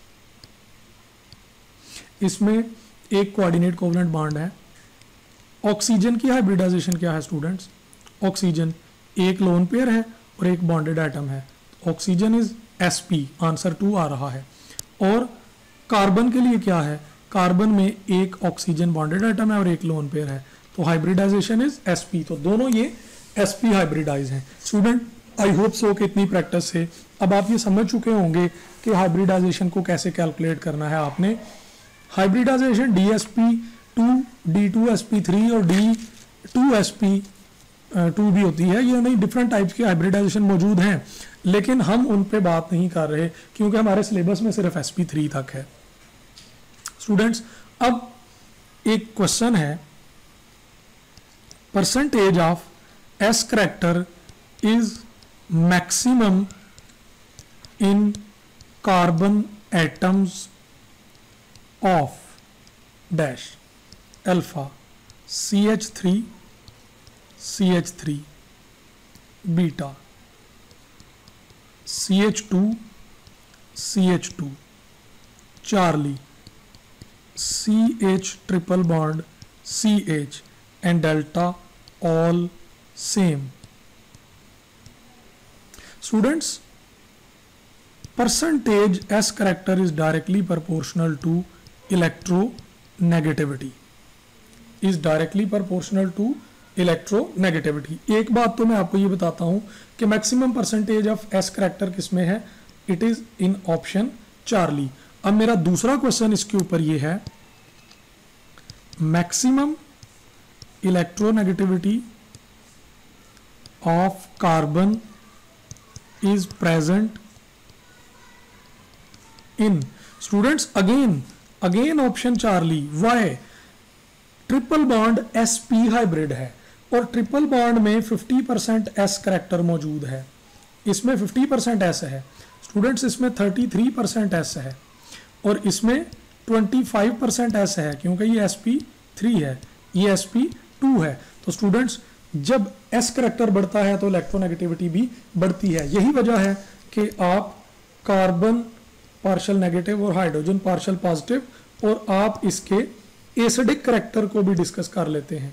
इसमें एक कोऑर्डिनेट कोवलेंट बॉन्ड है। ऑक्सीजन की हाइब्रिडाइजेशन क्या है स्टूडेंट्स? ऑक्सीजन एक लोन पेयर है और एक बॉन्डेड एटम है, ऑक्सीजन इज sp, आंसर 2 आ रहा है। और कार्बन के लिए क्या है? कार्बन में एक ऑक्सीजन बॉन्डेड एटम है और एक लोन पेयर है, तो हाइब्रिडाइजेशन इज sp, तो दोनों ये sp हाइब्रिडाइज हैं। स्टूडेंट आई होप सो कि इतनी प्रैक्टिस से अब आप ये समझ चुके होंगे कि हाइब्रिडाइजेशन को कैसे कैलकुलेट करना है। आपने हाइब्रिडाइजेशन DsP2, D2sp3 और D2sp2 भी होती है, ये नहीं डिफरेंट टाइप्स की हाइब्रिडाइजेशन मौजूद हैं, लेकिन हम उन पे बात नहीं कर रहे क्योंकि हमारे सिलेबस में सिर्फ sp3 तक है। स्टूडेंट्स अब एक क्वेश्चन है, percentage of S character is maximum in carbon atoms of dash alpha CH3 CH3 beta CH2 CH2 charlie CH triple bond CH and delta all same. Students, percentage S character is directly proportional to electronegativity. Is directly proportional to electronegativity. एक बात तो मैं आपको ये बताता हूं कि maximum percentage of S character किसमें है? It is in option charlie. अब मेरा दूसरा क्वेश्चन इसके ऊपर ये है, maximum electronegativity of carbon is present in students again option charlie. why? Triple bond sp hybrid है और ट्रिपल बॉन्ड में 50% s करेक्टर मौजूद है, इसमें 50% s है स्टूडेंट्स, इसमें 33% s है और इसमें 25% s है क्योंकि ये sp3 है, ये sp2 है। तो स्टूडेंट्स जब s करेक्टर बढ़ता है तो इलेक्ट्रोनेगेटिविटी भी बढ़ती है। यही वजह है कि आप कार्बन पार्शियल नेगेटिव और हाइड्रोजन पार्शियल पॉजिटिव, और आप इसके एसिडिक करैक्टर को भी डिस्कस कर लेते हैं।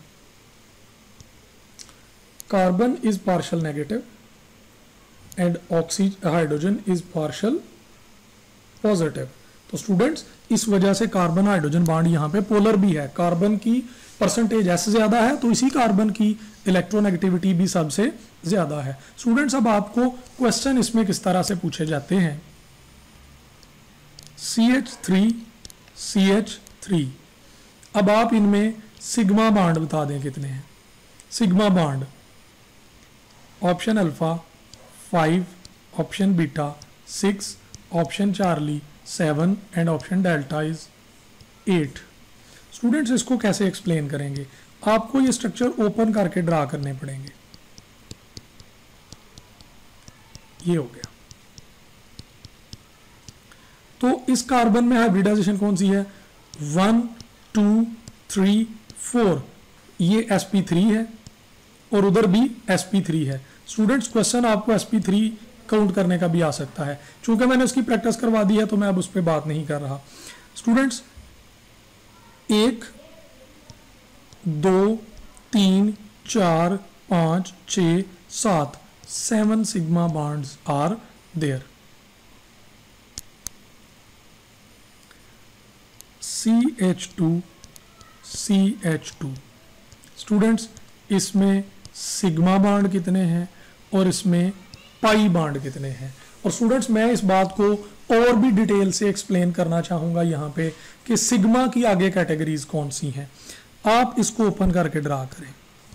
Carbon is partial negative and hydrogen is partial positive. तो स्टूडेंट्स इस वजह से कार्बन हाइड्रोजन बॉन्ड यहाँ पे पोलर भी है, कार्बन की परसेंटेज S ज्यादा है तो इसी कार्बन की इलेक्ट्रोनेगेटिविटी भी सबसे ज्यादा है। स्टूडेंट्स अब आपको क्वेश्चन इसमें किस तरह से पूछे जाते हैं, CH3 CH3, अब आप इनमें सिग्मा बॉन्ड बता दें कितने हैं। Sigma bond option alpha 5, option beta 6, option charlie 7 and option delta is 8। Students इसको कैसे एक्सप्लेन करेंगे, आपको ये स्ट्रक्चर ओपन करके ड्रा करने पड़ेंगे। ये हो गया। तो इस कार्बन में हाइब्रिडाइजेशन कौन सी है, 1 2 3 4, ये sp3 है और उधर भी sp3 है। स्टूडेंट्स क्वेश्चन आपको sp3 काउंट करने का भी आ सकता है, चूंकि मैंने उसकी प्रैक्टिस करवा दी है तो मैं अब उस पर बात नहीं कर रहा। Students 1 2 3 4 5 6 7 7 sigma bonds are there. CH2 CH2, students इसमें सिग्मा बॉन्ड कितने हैं और इसमें पाई बॉन्ड कितने हैं। और स्टूडेंट्स मैं इस बात को और भी डिटेल से एक्सप्लेन करना चाहूंगा यहाँ पे कि सिग्मा की आगे कैटेगरीज कौन सी हैं। आप इसको ओपन करके ड्रा करें।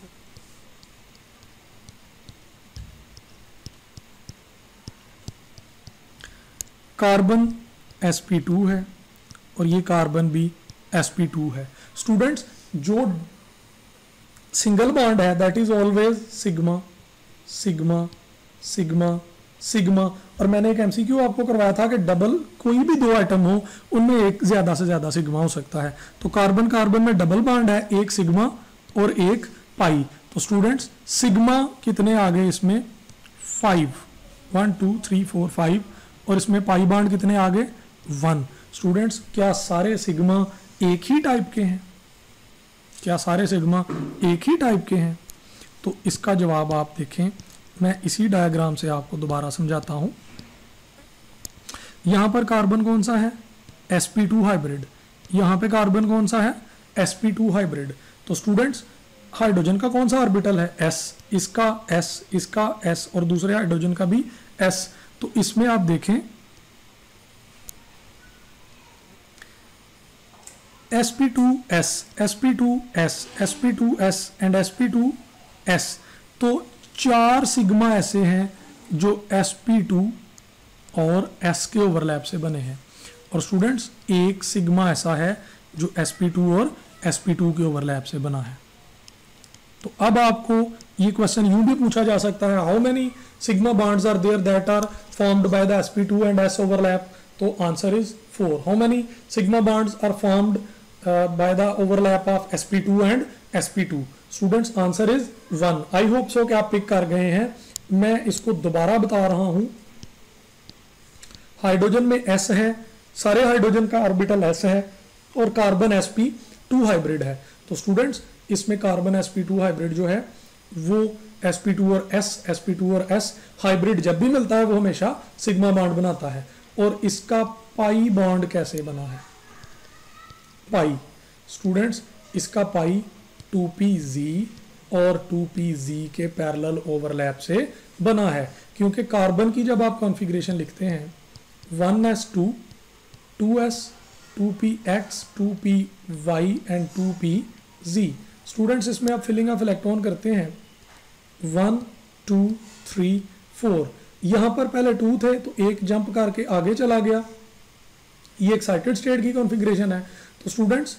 कार्बन sp2 है और ये कार्बन भी sp2 है। स्टूडेंट्स जो सिंगल बॉन्ड है that is always sigma sigma sigma sigma. और मैंने एक एमसीक्यू आपको करवाया था कि डबल कोई भी दो आइटम हो उनमें एक ज्यादा से ज्यादा सिग्मा हो सकता है। तो कार्बन कार्बन में डबल बॉन्ड है, एक सिग्मा और एक पाई। तो स्टूडेंट्स सिग्मा कितने आ गए इसमें 5, 1 2 3 4 5, और इसमें पाई बॉन्ड कितने आ गए 1। स्टूडेंट्स क्या सारे सिग्मा एक ही टाइप के हैं, क्या सारे सिग्मा एक ही टाइप के हैं? तो इसका जवाब आप देखें, मैं इसी डायग्राम से आपको दोबारा समझाता हूं। यहां पर कार्बन कौन सा है sp2 हाइब्रिड, यहां पे कार्बन कौन सा है sp2 हाइब्रिड। तो स्टूडेंट्स हाइड्रोजन का कौन सा ऑर्बिटल है s, इसका s, इसका s और दूसरे हाइड्रोजन का भी s। तो इसमें आप देखें sp2s sp2s sp2s and sp2s। तो 4 सिग्मा ऐसे हैं जो sp2 और s के ओवरलैप से बने हैं, और स्टूडेंट्स एक सिग्मा ऐसा है जो sp2 और sp2 के ओवरलैप से बना है। तो अब आपको ये क्वेश्चन यूं भी पूछा जा सकता है, how many sigma bonds are there that are formed by the sp2 and s overlap. तो answer is 4। How many sigma bonds are formed by the overlap of sp2 and sp2। Students answer is 1। I hope so कि आप pick कर गए हैं। मैं इसको दोबारा बता रहा हूं, हाइड्रोजन में s है, सारे हाइड्रोजन का ऑर्बिटल s है और कार्बन sp2 हाइब्रिड है। तो स्टूडेंट्स इसमें कार्बन sp2 हाइब्रिड जो है वो sp2 और s sp2 और s हाइब्रिड जब भी मिलता है वो हमेशा सिग्मा बॉन्ड बनाता है। और इसका पाई बॉन्ड कैसे बना है, पाई। स्टूडेंट्स इसका पाई 2pz और 2pz के पैरेलल ओवरलैप से बना है, क्योंकि कार्बन की जब आप कॉन्फ़िगरेशन लिखते हैं 1s2 2s 2px 2py and 2pz। Students इसमें आप फिलिंग ऑफ इलेक्ट्रॉन करते हैं 1 2 3 4। यहां पर पहले 2 थे तो एक जंप करके आगे चला गया, ये एक्साइटेड स्टेट की कॉन्फ़िगरेशन है। तो स्टूडेंट्स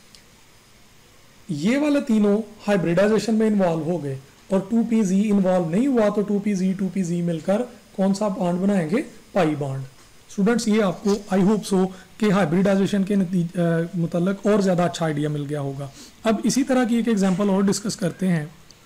ये वाले तीनों हाइब्रिडाइजेशन में इन्वॉल्व हो गए और 2pz इन्वॉल्व नहीं हुआ, तो 2pz मिलकर कौन सा बॉन्ड बनाएंगे, पाई बॉन्ड। स्टूडेंट्स ये आपको आई होप सो कि हाइब्रिडाइजेशन के मुतल्लिक और ज़्यादा अच्छा आइडिया मिल गया होगा। अब इसी तरह की एक एग्जांपल और डिस्कस करते हैं,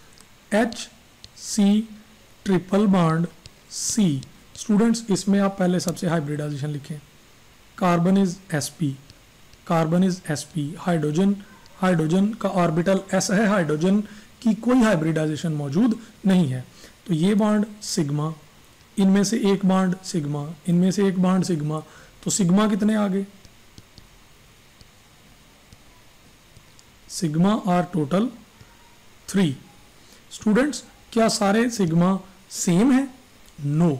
HC triple bond C। Students इसमें आप पहले सबसे हाइब्रिडाइजेशन लिखें, carbon is sp, carbon is sp, hydrogen, hydrogen का ऑर्बिटल s है, हाइड्रोजन की कोई हाइब्रिडाइजेशन मौजूद नहीं है। तो ये बॉन्ड सिग्मा, इनमें से एक बॉन्ड सिग्मा, इनमें से एक बॉन्ड सिग्मा, तो सिग्मा कितने आ गए? Sigma are total 3। स्टूडेंट्स क्या सारे सिग्मा सेम है? नो।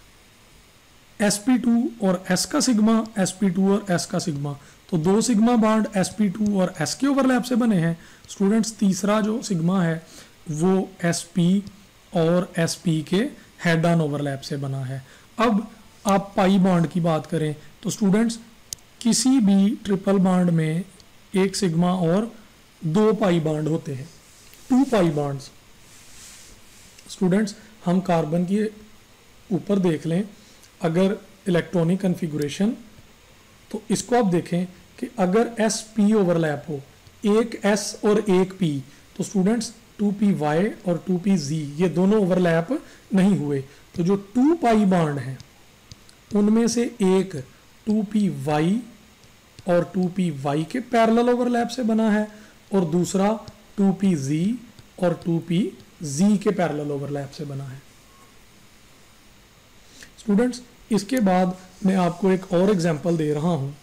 sp2 और s का सिग्मा, sp2 और s का सिग्मा, तो दो सिग्मा बॉन्ड sp2 और s के ओवरलैप से बने हैं। स्टूडेंट्स तीसरा जो सिग्मा है वो sp और sp के हेड ऑन ओवरलैप से बना है। अब आप पाई बॉन्ड की बात करें तो स्टूडेंट्स किसी भी ट्रिपल बॉन्ड में एक सिग्मा और दो पाई बॉन्ड होते हैं, 2 पाई बॉन्ड्स। स्टूडेंट्स हम कार्बन के ऊपर देख लें, अगर इलेक्ट्रॉनिक कन्फिगुरेशन, तो इसको आप देखें कि अगर sp ओवरलैप हो, एक s और एक p, तो स्टूडेंट्स 2py और 2pz ये दोनों ओवरलैप नहीं हुए। तो जो 2 पाई बॉन्ड हैं उनमें से एक 2py और 2py के पैरेलल ओवरलैप से बना है और दूसरा 2pz और 2pz के पैरेलल ओवरलैप से बना है। स्टूडेंट्स इसके बाद मैं आपको एक और एग्जांपल दे रहा हूं,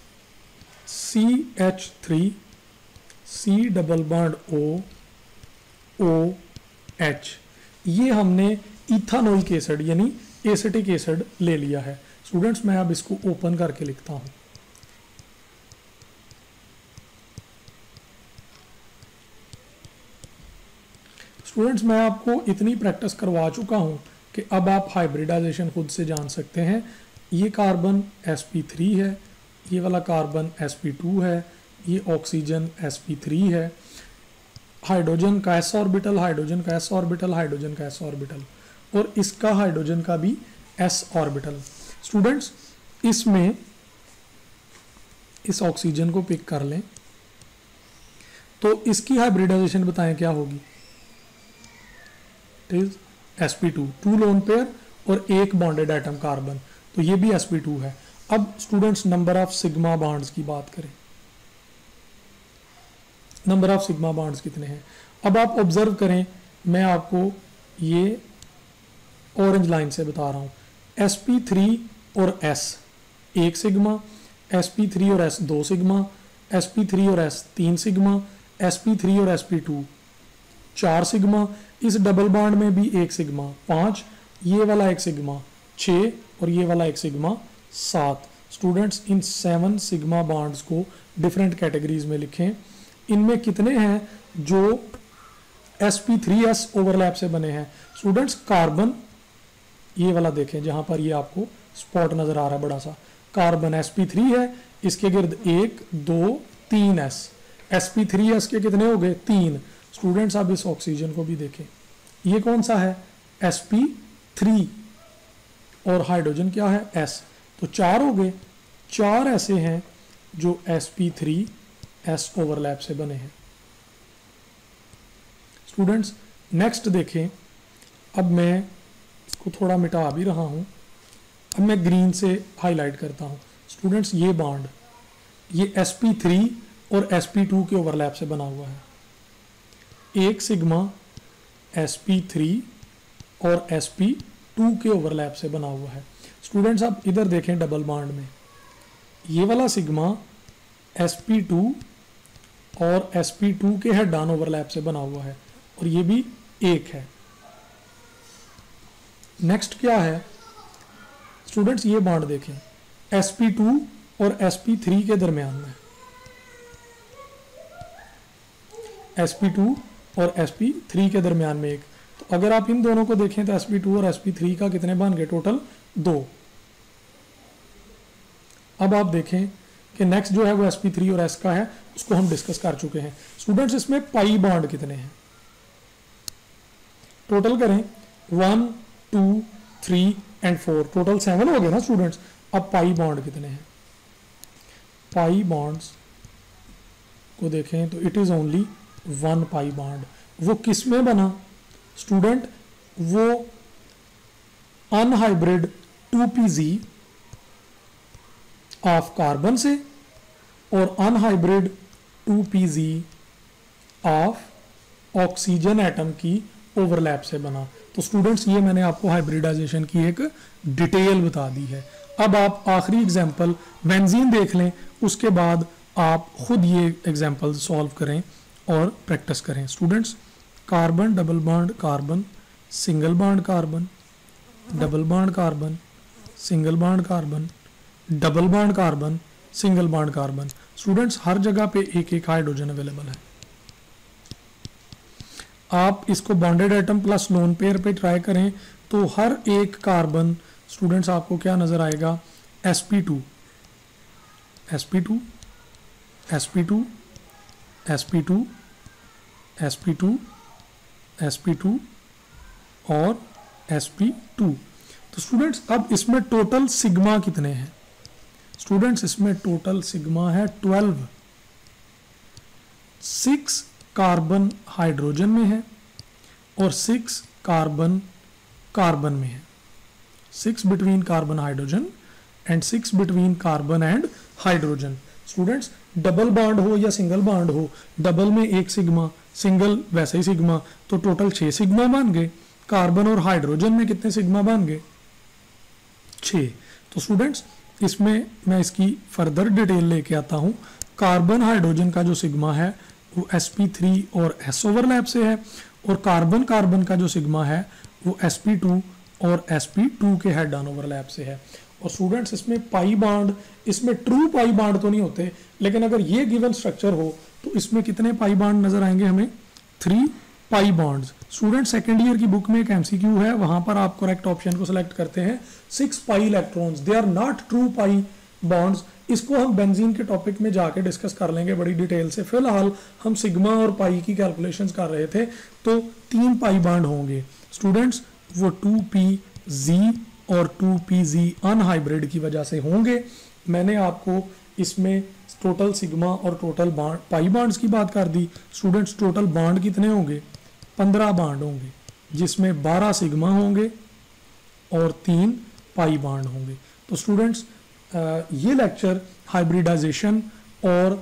CH3 C double bond OH, ये हमने इथानोइक एसिड यानी एसिटिक एसिड ले लिया है। स्टूडेंट्स मैं अब इसको ओपन करके लिखता हूं। स्टूडेंट्स मैं आपको इतनी प्रैक्टिस करवा चुका हूं कि अब आप हाइब्रिडाइजेशन खुद से जान सकते हैं। ये कार्बन sp3 है, ये वाला कार्बन sp2 है, ये ऑक्सीजन sp3 है, हाइड्रोजन का s ऑर्बिटल, हाइड्रोजन का s ऑर्बिटल, हाइड्रोजन का s ऑर्बिटल, और इसका हाइड्रोजन का भी s ऑर्बिटल। स्टूडेंट्स इसमें इस ऑक्सीजन को पिक कर लें तो इसकी हाइब्रिडाइजेशन बताएं क्या होगी? It is sp2, 2 loan pair और एक बॉन्डेड एटम कार्बन, तो ये भी sp2 है। अब students number of sigma bonds की बात करें, नंबर ऑफ सिग्मा बॉन्ड्स कितने हैं? अब आप ऑब्जर्व करें, मैं आपको ये ऑरेंज लाइन से बता रहा हूं, sp3 और s एक सिग्मा, sp3 और s 2 सिग्मा, sp3 और s 3 सिग्मा, sp3 और sp2 4 सिग्मा, इस डबल बॉन्ड में भी एक सिग्मा 5, ये वाला एक सिग्मा 6 और ये वाला एक सिग्मा 7। स्टूडेंट्स इन 7 सिग्मा बॉन्ड्स को डिफरेंट कैटेगरीज में लिखें। इनमें कितने हैं जो sp3s ओवरलैप से बने हैं? स्टूडेंट्स कार्बन, ये वाला देखें जहां पर ये आपको स्पॉट नजर आ रहा है बड़ा सा, कार्बन sp3 है, इसके गिर्द 1 2 3s, sp3s के कितने हो गए? 3। स्टूडेंट्स आप इस ऑक्सीजन को भी देखें, ये कौन सा है? sp3 और हाइड्रोजन क्या है? s, तो 4 हो गए। 4 ऐसे हैं जो sp3s ओवरलैप से बने हैं। स्टूडेंट्स नेक्स्ट देखें, अब मैं इसको थोड़ा मिटा भी रहा हूं, अब मैं ग्रीन से हाईलाइट करता हूं। स्टूडेंट्स ये बॉन्ड, ये sp3 और sp2 के ओवरलैप से बना हुआ है। एक सिग्मा sp3 और sp2 के ओवरलैप से बना हुआ है। स्टूडेंट्स आप इधर देखें डबल बॉन्ड में, ये वाला सिग्मा sp2 और sp2 के हेड ऑन ओवरलैप से बना हुआ है और ये भी एक है। नेक्स्ट क्या है? स्टूडेंट्स ये बॉन्ड देखें, sp2 और sp3 के दरमियान में, sp2 और sp3 के दरमियान में एक, तो अगर आप इन दोनों को देखें तो sp2 और sp3 का कितने बन गए? टोटल 2। अब आप देखें कि नेक्स्ट जो है वो sp3 और s का है, उसको हम डिस्कस कर चुके हैं। स्टूडेंट्स इसमें पाई बॉन्ड कितने हैं? टोटल करें 1 2 3 एंड 4, टोटल 7 हो गए ना स्टूडेंट्स। अब पाई बॉन्ड कितने हैं? पाई बॉन्ड्स को देखें तो it is only 1 pi bond. वो किस में बना? स्टूडेंट वो अनहाइब्रिड 2pz ऑफ कार्बन से और unhybrid 2pz of oxygen atom की ओवरलैप से बना। तो स्टूडेंट्स ये मैंने आपको हाइब्रिडाइजेशन की एक डिटेल बता दी है। अब आप आखिरी एग्जांपल बेंजीन देख लें, उसके बाद आप खुद ये एग्जांपल सॉल्व करें और प्रैक्टिस करें। Students, carbon double bond carbon, single bond carbon, double bond carbon, single bond carbon, double bond carbon, single bond carbon. Students, हर जगह पे एक एक हाइड्रोजन अवेलेबल है। आप इसको bonded atom plus lone pair पे ट्राई करें तो हर एक कार्बन स्टूडेंट्स आपको क्या नजर आएगा? sp2, sp2, sp2, sp2, sp2, sp2 और sp2। तो स्टूडेंट्स अब इसमें टोटल सिग्मा कितने हैं? स्टूडेंट्स इसमें टोटल सिग्मा है 12। 6 कार्बन हाइड्रोजन में है और 6 कार्बन कार्बन में है। 6 between carbon hydrogen and 6 between carbon and hydrogen. Students, double bond हो या सिंगल बॉन्ड हो, डबल में 1 सिग्मा, सिंगल वैसे ही सिग्मा, तो टोटल 6 सिग्मा बन गए। कार्बन और हाइड्रोजन में कितने सिग्मा बन गए? 6। तो स्टूडेंट्स इसमें मैं इसकी फर्दर डिटेल लेके आता हूं। कार्बन हाइड्रोजन का जो सिग्मा है वो sp3 और s ओवरलैप से है और कार्बन कार्बन का जो सिग्मा है वो sp2 और sp2 के हेड ऑन ओवरलैप से है। और स्टूडेंट्स इसमें पाई बॉन्ड, इसमें ट्रू पाई बॉन्ड तो नहीं होते, लेकिन अगर ये गिवन स्ट्रक्चर हो तो इसमें कितने पाई बॉन्ड नजर आएंगे हमें? 3 pi bonds. Student second year की बुक में एक एमसीक्यू है, वहां पर आप करेक्ट ऑप्शन को सिलेक्ट करते हैं। 6 pi electrons, they are not true pi bonds. इसको हम बेंजीन के टॉपिक में जाके डिस्कस कर लेंगे बड़ी डिटेल से। फिलहाल हम सिग्मा और पाई की कैलकुलेशंस कर रहे थे, तो 3 पाई बॉन्ड होंगे स्टूडेंट्स, वो 2pz और 2pz अनहाइब्रिड की वजह से होंगे। मैंने आपको इसमें टोटल सिग्मा और टोटल बॉन्ड पाई बॉन्ड्स की बात कर दी। स्टूडेंट्स टोटल बॉन्ड कितने होंगे? 15 बॉन्ड होंगे, जिसमें 12 सिग्मा होंगे और 3 पाई बॉन्ड होंगे। तो स्टूडेंट्स ये लेक्चर हाइब्रिडाइजेशन और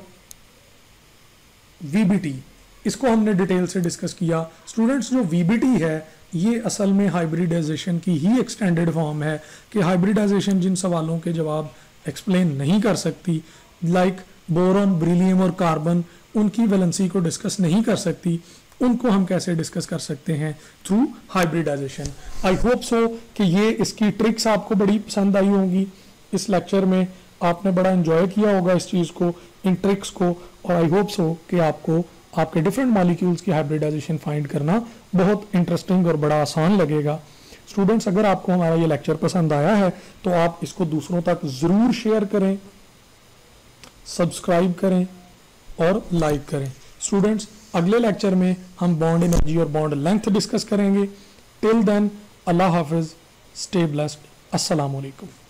वीबीटी, इसको हमने डिटेल से डिस्कस किया। स्टूडेंट्स जो वीबीटी है ये असल में हाइब्रिडाइजेशन की ही एक्सटेंडेड फॉर्म है कि हाइब्रिडाइजेशन जिन सवालों के जवाब एक्सप्लेन नहीं कर सकती, लाइक बोरॉन, बेरिलियम और कार्बन, उनकी वैलेंसी को डिस्कस नहीं कर सकती, उनको हम कैसे डिस्कस कर सकते हैं? Through hybridization. I hope so कि ये इसकी ट्रिक्स आपको बड़ी पसंद आई होंगी। इस लेक्चर में आपने बड़ा एंजॉय किया होगा इस चीज़ को, इन ट्रिक्स को, और आई होप सो कि आपको आपके डिफरेंट मॉलिक्यूल्स की हाइब्रिडाइजेशन फाइंड करना बहुत इंटरेस्टिंग और बड़ा आसान लगेगा। स्टूडेंट्स, अगर आपको हमारा ये लेक्चर पसंद आया है तो आप इसको दूसरों तक ज़रूर शेयर करें, सब्सक्राइब करें और लाइक करें। स्टूडेंट्स, अगले लेक्चर में हम बॉन्ड एनर्जी और बॉन्ड लेंथ डिस्कस करेंगे। टिल देन, अल्लाह हाफिज़, स्टे ब्लेस्ड, अस्सलाम वालेकुम।